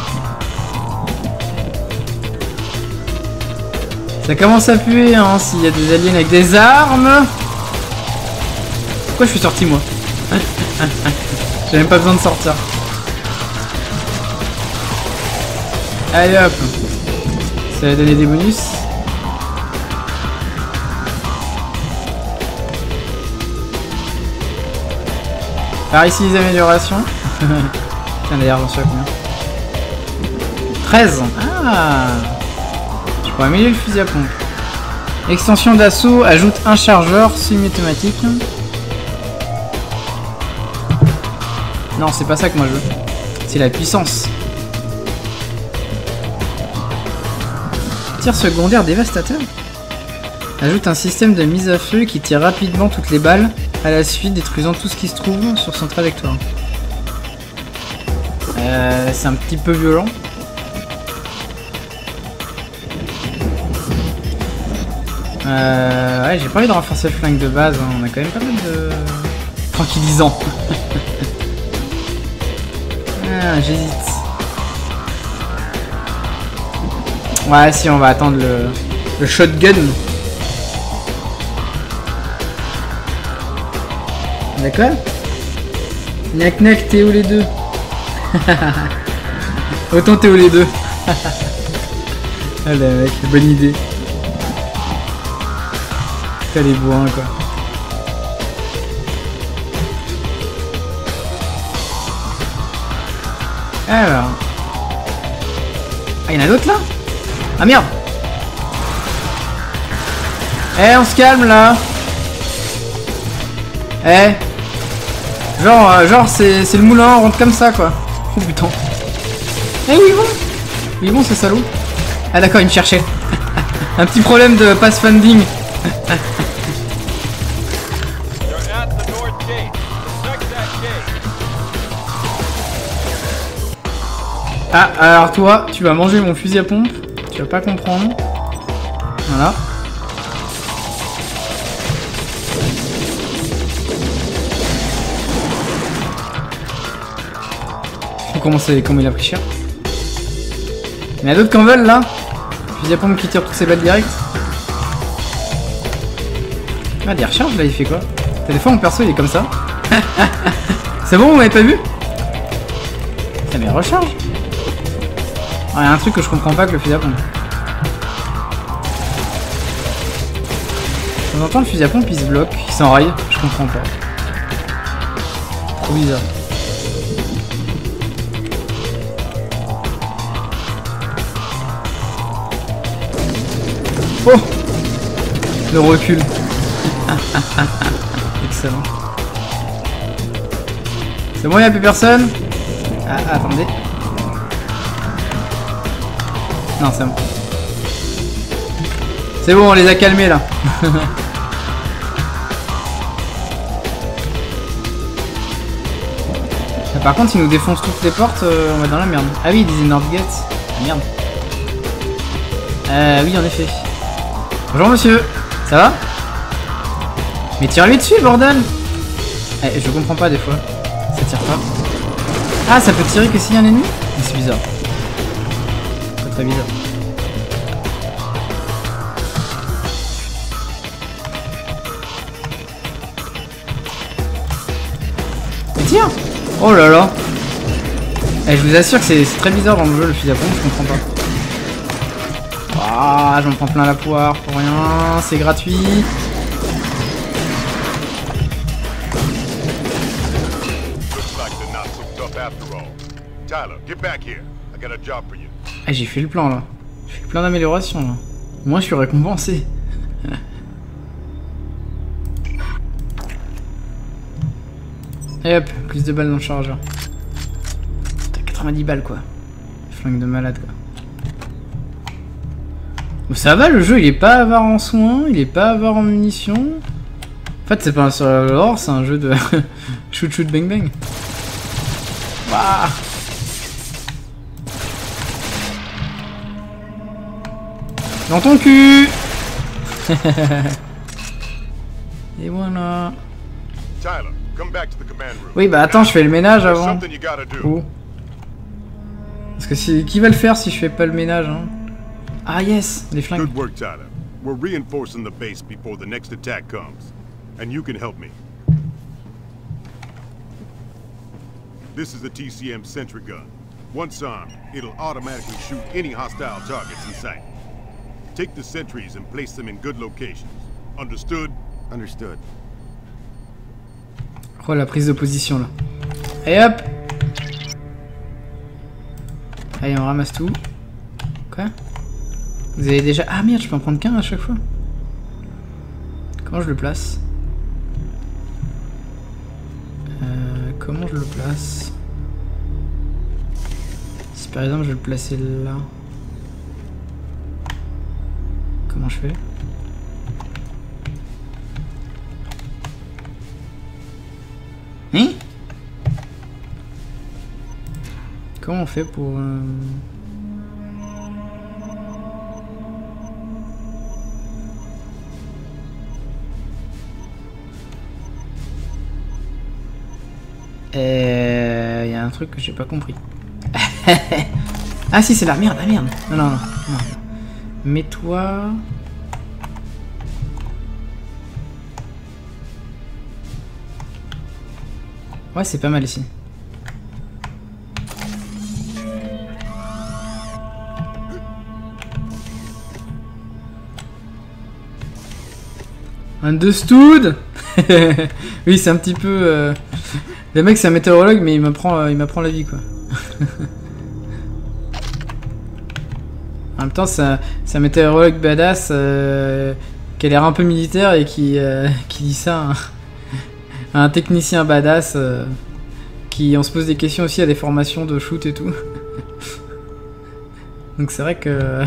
Ça commence à puer, hein, s'il y a des aliens avec des armes. Pourquoi je suis sorti, moi? J'ai même pas besoin de sortir. Allez hop. Ça va donner des bonus. Par ici les améliorations. Tiens d'ailleurs j'en suis à combien? 13. Ah. Je pourrais améliorer le fusil à pompe. Extension d'assaut ajoute un chargeur semi-automatique. Non, c'est pas ça que moi je veux. C'est la puissance. Tir secondaire dévastateur. Ajoute un système de mise à feu qui tire rapidement toutes les balles à la suite, détruisant tout ce qui se trouve sur son trajectoire. C'est un petit peu violent. Ouais, j'ai pas envie de renforcer le flingue de base, hein. On a quand même pas mal de... tranquillisant. Ah, j'hésite. Ouais, si, on va attendre le shotgun. D'accord? Knack knack, Théo les deux. Autant Théo les deux. Allez mec, bonne idée. T'as les bourrins quoi. Alors. Ah, y'en a d'autres là? Ah merde! Eh, on se calme là! Eh! Genre c'est le moulin, on rentre comme ça quoi. Oh putain. Eh oui bon! Oui bon, c'est salaud. Ah d'accord, il me cherchait. Un petit problème de pass funding. Ah, alors toi, tu vas manger mon fusil à pompe. Tu vas pas comprendre. Voilà. Faut commencer comme il a pris cher. Il y en a d'autres qui en veulent là. Fusil à pompe qui tire toutes ses balles direct. Ah, des recharges là, il fait quoi? T'as des fois mon perso il est comme ça. C'est bon, vous m'avez pas vu? Ça mais recharge. Ah, y a un truc que je comprends pas avec le fusil à pompe. De temps en temps le fusil à pompe il se bloque, il s'enraille, je comprends pas. Trop bizarre. Oh! Le recul. Excellent. C'est bon, il n'y a plus personne? Ah, attendez. Non, c'est bon. C'est bon, on les a calmés là. Par contre, ils nous défoncent toutes les portes, on va dans la merde. Ah oui, ils disaient Northgate. Ah merde. Oui, en effet. Bonjour monsieur. Ça va? Mais tire-lui dessus, bordel! Eh, je comprends pas des fois. Ça tire pas. Ah, ça peut tirer que s'il y a un ennemi? Mais c'est bizarre. C'est très bizarre. Mais tire! Oh là là! Eh, je vous assure que c'est très bizarre dans le jeu, le fusil à pompe, je comprends pas. Ah, j'en prends plein la poire pour rien, c'est gratuit. Ah, j'ai fait le plan là. J'ai fait plein d'améliorations là. Moi je suis récompensé. Et hop, plus de balles dans le chargeur. T'as 90 balles quoi. Flingue de malade quoi. Bon, ça va, le jeu il est pas avare en soins, il est pas avare en munitions. En fait c'est pas un survival horror, c'est un jeu de shoot shoot bang bang. Bah. Dans ton cul. Et voilà. Oui bah attends, je fais le ménage avant. Oh. Parce que si... qui va le faire si je fais pas le ménage hein? Ah yes, les flingues. Good work, Tyler. We're reinforcing the base before the next attack comes. And you can help me. This is the TCM sentry gun. Once armed, it'll automatically shoot any hostile targets in sight. Take the sentries and place them in good locations. Understood? Understood. Oh la prise de position là. Et hop. Allez, on ramasse tout. Quoi? Vous avez déjà... Ah merde, je peux en prendre qu'un à chaque fois. Comment je le place? Comment je le place? Si par exemple je vais le placer là. Comment je fais? Hein? Comment on fait pour... y a un truc que j'ai pas compris. Ah si, c'est la merde, la merde. Non, non, non. Non. Mets-toi... Ouais, c'est pas mal ici. Understood. Oui, c'est un petit peu... Le mec, c'est un météorologue, mais il m'apprend la vie, quoi. En même temps, c'est un météorologue badass qui a l'air un peu militaire et qui dit ça à un technicien badass qui on se pose des questions aussi à des formations de shoot et tout. Donc c'est vrai que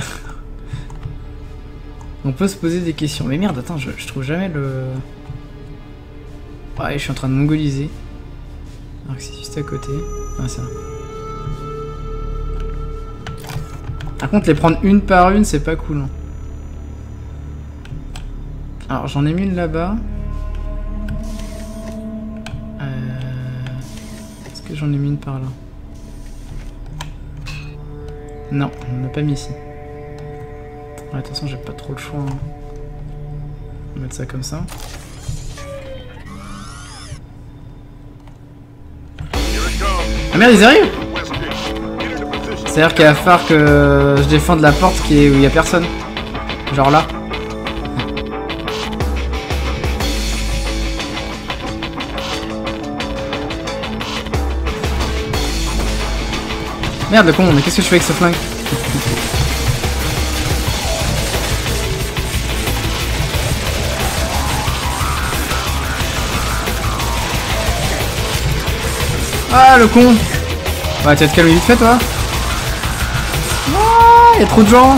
on peut se poser des questions. Mais merde, attends, je trouve jamais le... Ouais, je suis en train de mongoliser. Alors que c'est juste à côté. Ah, c'est là. Par contre, les prendre une par une, c'est pas cool. Hein. Alors, j'en ai mis une là-bas. Est-ce que j'en ai mis une par là? Non, on n'a pas mis ici. Ouais, attention, j'ai pas trop le choix. Hein. On va mettre ça comme ça. Ah merde, ils arrivent. C'est-à-dire qu'il va falloir que je défende la porte où il y a personne. Genre là. Merde le con, mais qu'est-ce que je fais avec ce flingue? Ah le con. Bah tu vas te calmer vite fait toi. Ah, y a trop de gens.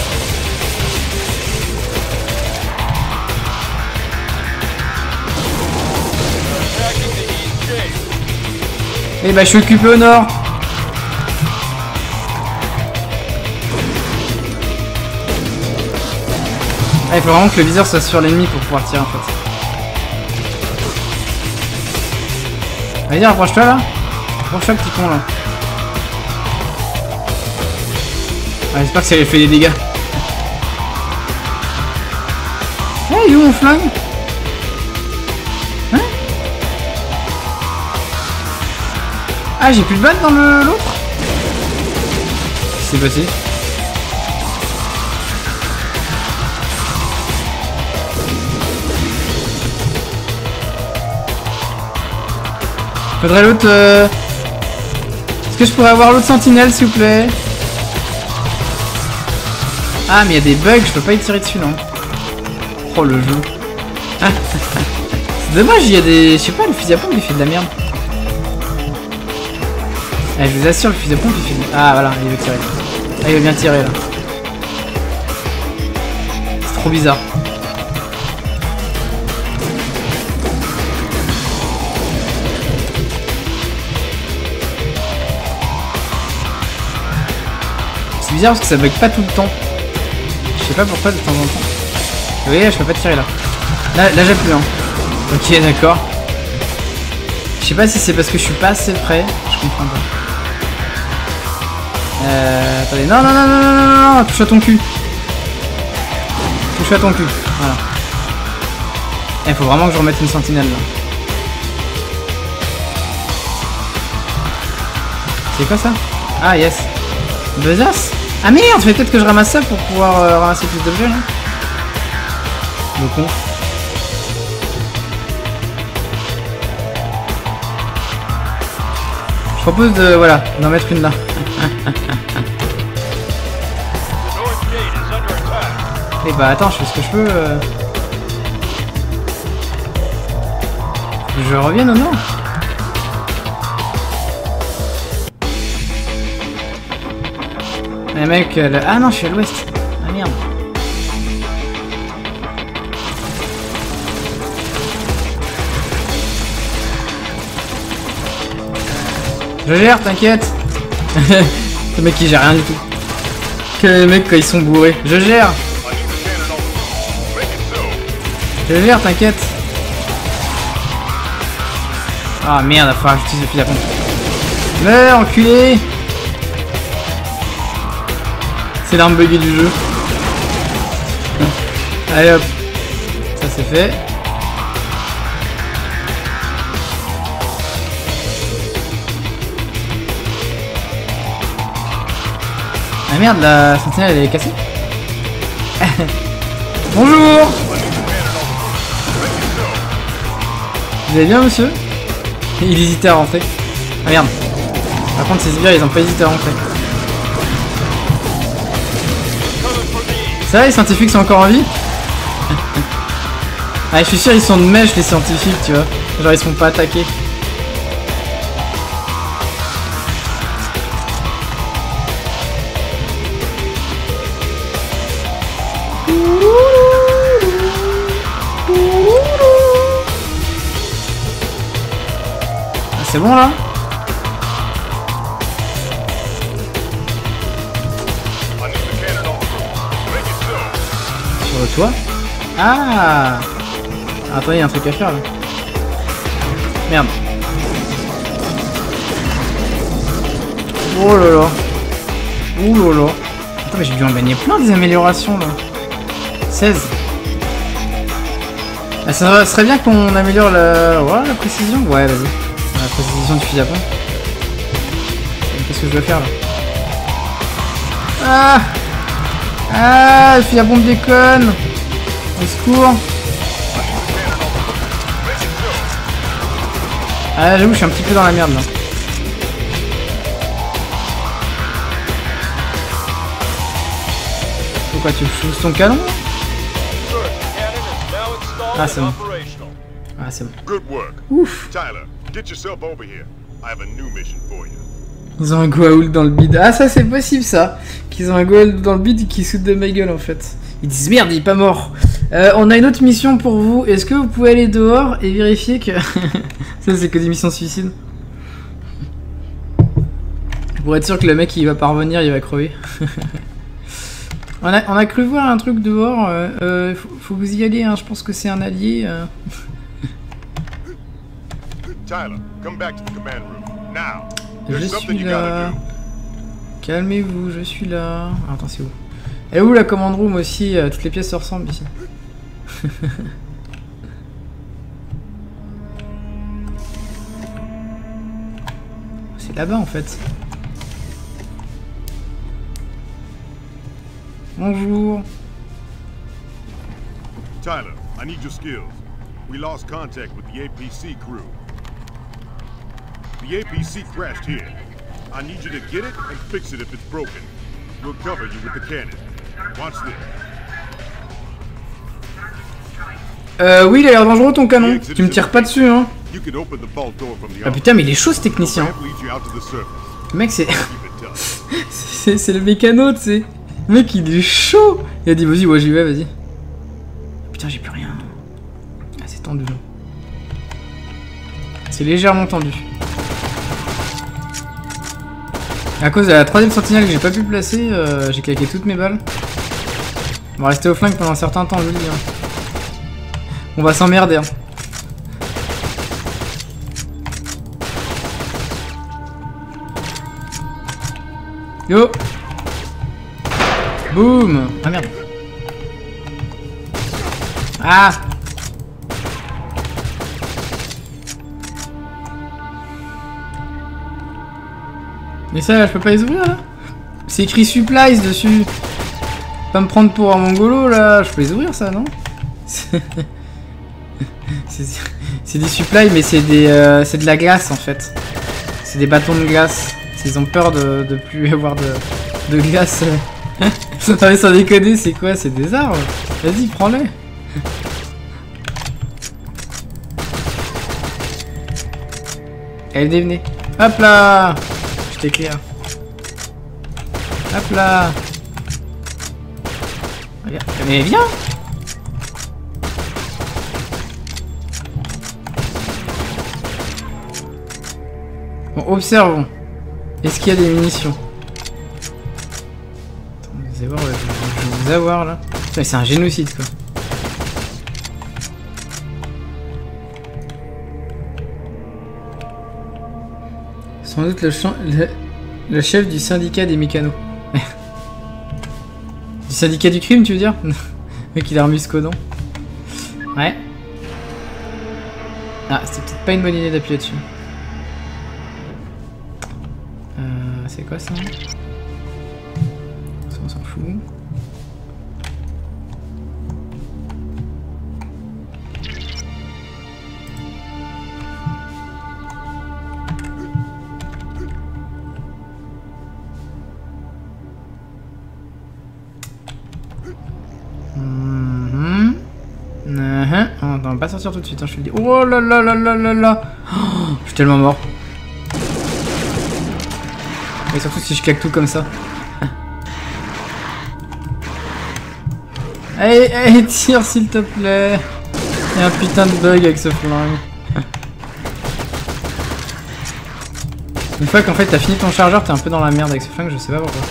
Eh bah je suis occupé au nord. Ah, il faut vraiment que le viseur soit sur l'ennemi pour pouvoir tirer en fait. Vas-y rapproche-toi là. Rapproche-toi petit con là. Ah, j'espère que ça lui fait des dégâts. Eh, il est où mon flingue? Hein? Ah, j'ai plus de balles dans l'autre? Qu'est-ce qui s'est passé? Faudrait l'autre... Est-ce que je pourrais avoir l'autre sentinelle s'il vous plaît? Ah mais il y a des bugs, je peux pas y tirer dessus non. Oh le jeu. Ah. C'est dommage, il y a des... Je sais pas, le fusil à pompe il fait de la merde. Ah, je vous assure, le fusil à pompe il fait de... Ah voilà, il veut tirer. Ah il veut bien tirer là. C'est trop bizarre. C'est bizarre parce que ça bug pas tout le temps. Je sais pas pourquoi de temps en temps. Vous voyez, je peux pas tirer là. Là j'ai plus hein. Ok d'accord. Je sais pas si c'est parce que je suis pas assez près. Je comprends pas. Attendez, non, touche à ton cul. Touche à ton cul, voilà. Il faut vraiment que je remette une sentinelle là. C'est quoi ça? Ah yes. Besace. Ah merde, fait peut-être que je ramasse ça pour pouvoir ramasser plus d'objets là. Le con. Je propose de, voilà, d'en mettre une là. Et bah attends, je fais ce que je peux. Je reviens au nord. Les mecs, ah non, je suis à l'ouest. Ah merde. Je gère, t'inquiète. Le mec qui gère rien du tout. Que les mecs quand ils sont bourrés. Je gère. Je gère, t'inquiète. Ah merde, il va falloir que j'utilise le fil à pompe. Meurs, enculé. C'est l'arme buggée du jeu. Allez hop. Ça c'est fait. Ah merde, la sentinelle elle est cassée. Bonjour. Vous allez bien monsieur? Il hésitait à rentrer. Ah merde. Par contre ces sbires ils ont pas hésité à rentrer. Ça va, les scientifiques sont encore en vie? Ah, je suis sûr ils sont de mèche les scientifiques, tu vois. Genre ils se font pas attaquer. Ah, c'est bon là? Sur le toit? Ah! Attends, il y a un truc à faire là. Merde. Oh là là. Ouh là là. Attends, mais j'ai dû en gagner plein des améliorations là. 16. Ah, ça serait bien qu'on améliore la... Ouais, la précision. Ouais, vas-y. La précision du fusil à pompe. que je dois faire là. Ah! Ah! Le fusil à bombe déconne! Au secours! Ah, j'avoue, je suis un petit peu dans la merde là. Pourquoi tu fous ton canon? Ah, c'est bon. Ah, c'est bon. Good work. Ouf! Tyler, get yourself over here. I have a new mission for you. Ils ont un Goa'uld dans le bide. Ah, ça c'est possible ça! Qu'ils ont un Goa'uld dans le bide et qu'ils sautent de ma gueule en fait. Ils disent merde, il est pas mort! On a une autre mission pour vous. Est-ce que vous pouvez aller dehors et vérifier que. Ça c'est que des missions suicides. Pour être sûr que le mec il va pas revenir, il va crever. on a cru voir un truc dehors. Faut vous y aller, hein. Je pense que c'est un allié. Tyler, come back to the command room. Now. Je There's something suis you gotta là. do. Calmez-vous, je suis là. Ah, attends, c'est où? Elle est où la command room aussi? Toutes les pièces se ressemblent ici. C'est là-bas en fait. Bonjour. Tyler, I need your skills. We lost contact with the APC crew. The APC crashed here. I need you to get it and fix it if it's broken. We'll cover you with the cannon. Watch this. Oui, il a l'air dangereux ton canon. Tu me tires pas dessus, hein. You can open the vault door from the Ah putain, mais il est chaud ce technicien. ramp leads you out to the surface. Le mec, c'est. Keep it tough. C'est le mécano, tu sais. Le mec, il est chaud. Il a dit, vas-y, ouais, j'y vais, vas-y. Putain, j'ai plus rien. Ah, c'est tendu. C'est légèrement tendu. À cause de la troisième sentinelle que j'ai pas pu placer, j'ai claqué toutes mes balles. On va rester au flingue pendant un certain temps, je vous le dis. Hein. On va s'emmerder. Hein. Yo! Boum! Ah merde! Ah! Mais ça, je peux pas les ouvrir là? C'est écrit supplies dessus! Pas me prendre pour un mongolo là! Je peux les ouvrir ça, non? C'est des supplies, mais c'est de la glace en fait. C'est des bâtons de glace. Ils ont peur de plus avoir de glace. Non mais sans déconner, c'est quoi? C'est des arbres? Vas-y, prends-les. Allez, venez. Hop là! Je t'éclaire. Hop là! Regarde. Mais viens! Bon, observons. Est-ce qu'il y a des munitions? Attends, vous allez voir, je vais vous avoir là. Putain, c'est un génocide quoi. Sans doute le chef du syndicat des mécanos. Du syndicat du crime, tu veux dire? Le mec il a remis ce codon. Ouais. Ah, c'était peut-être pas une bonne idée d'appuyer dessus. C'est quoi ça? Ça on s'en fout. On va pas sortir tout de suite, hein, je te le dis. Oh là là là là là là. Oh, je suis tellement mort. Et surtout si je claque tout comme ça. Allez, allez, tire s'il te plaît. Il y a un putain de bug avec ce flingue. Une fois qu'en fait t'as fini ton chargeur, t'es un peu dans la merde avec ce flingue, je sais pas pourquoi.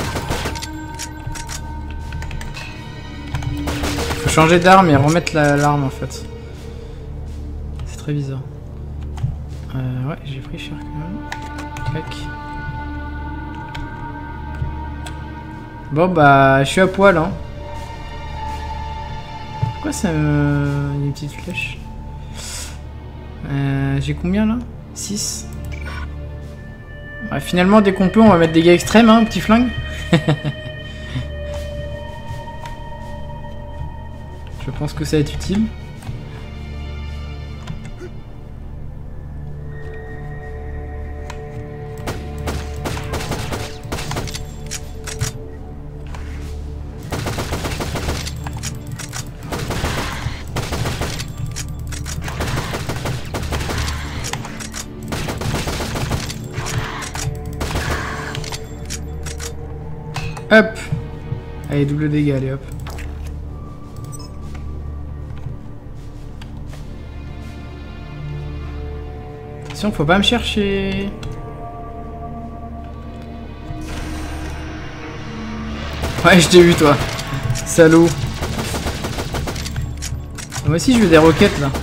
Faut changer d'arme et remettre l'arme en fait. C'est très bizarre. Ouais, j'ai pris cher quand même. Clac. Bon bah, je suis à poil hein. Pourquoi ça me... Il y a une petite flèche. J'ai combien là? 6. Ouais, finalement, dès qu'on peut, on va mettre des gars extrêmes, hein, petit flingue. Je pense que ça va être utile. Hop. Allez, double dégâts, allez hop. Attention, faut pas me chercher. Ouais, je t'ai vu toi. Salaud. Moi aussi je veux des roquettes là.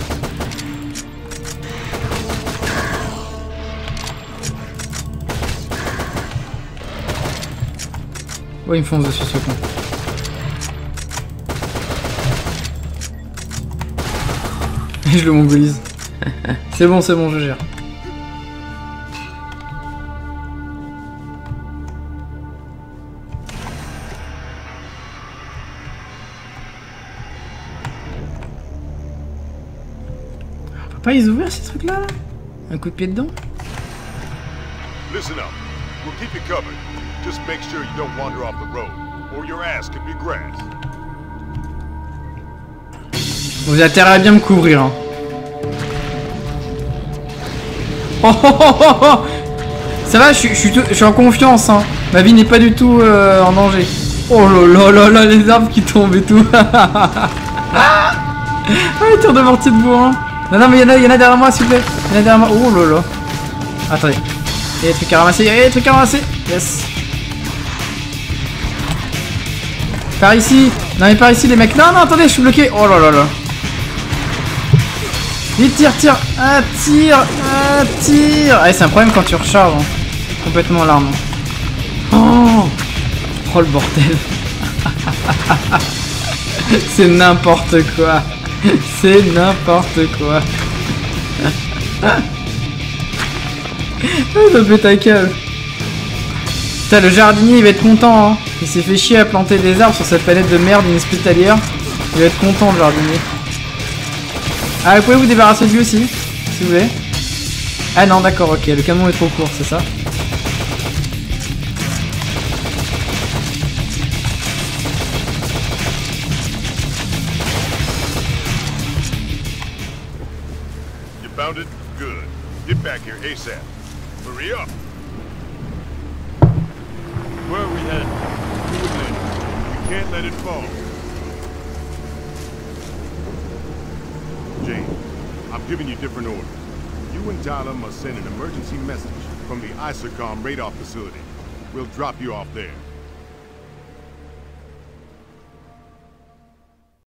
Oh, il me fonce dessus ce con. Et je le mongolise. C'est bon, je gère. On peut pas les ouvrir ces trucs là, Un coup de pied dedans. Listen up. We'll keep you covered. Just make sure you don't wander off the road, or your ass could be grass. Vous avez intérêt à bien me couvrir. Hein. Oh, oh, oh, oh, oh. Ça va, je suis en confiance. Hein. Ma vie n'est pas du tout en danger. Oh là là là, les arbres qui tombent et tout. Ah, les tours de mortier de bourrin. Non, non, mais il y en a derrière moi, s'il vous plaît. Il y en a derrière moi. Oh là là. Attendez. Il y a des trucs à ramasser, Yes. Par ici. Non mais par ici les mecs. Non non attendez, je suis bloqué. Oh là là là. Vite tire. Ah tire. Ah, c'est un problème quand tu recharges. Hein. Complètement l'arme. Oh le bordel. C'est n'importe quoi. C'est n'importe quoi. Il va péter un câble. Putain, le jardinier il va être content, hein. Il s'est fait chier à planter des arbres sur cette planète de merde inhospitalière. Il va être content, le jardinier. Ah, vous pouvez vous débarrasser de lui aussi, si vous voulez. Ah non, d'accord, ok, le camion est trop court, c'est ça. You found it? Good. Get back here ASAP. Hurry up. Where are we headed? We can't let it fall. James, I'm giving you different orders. You and Tyler must send an emergency message from the ISOCOM radar facility. We'll drop you off there.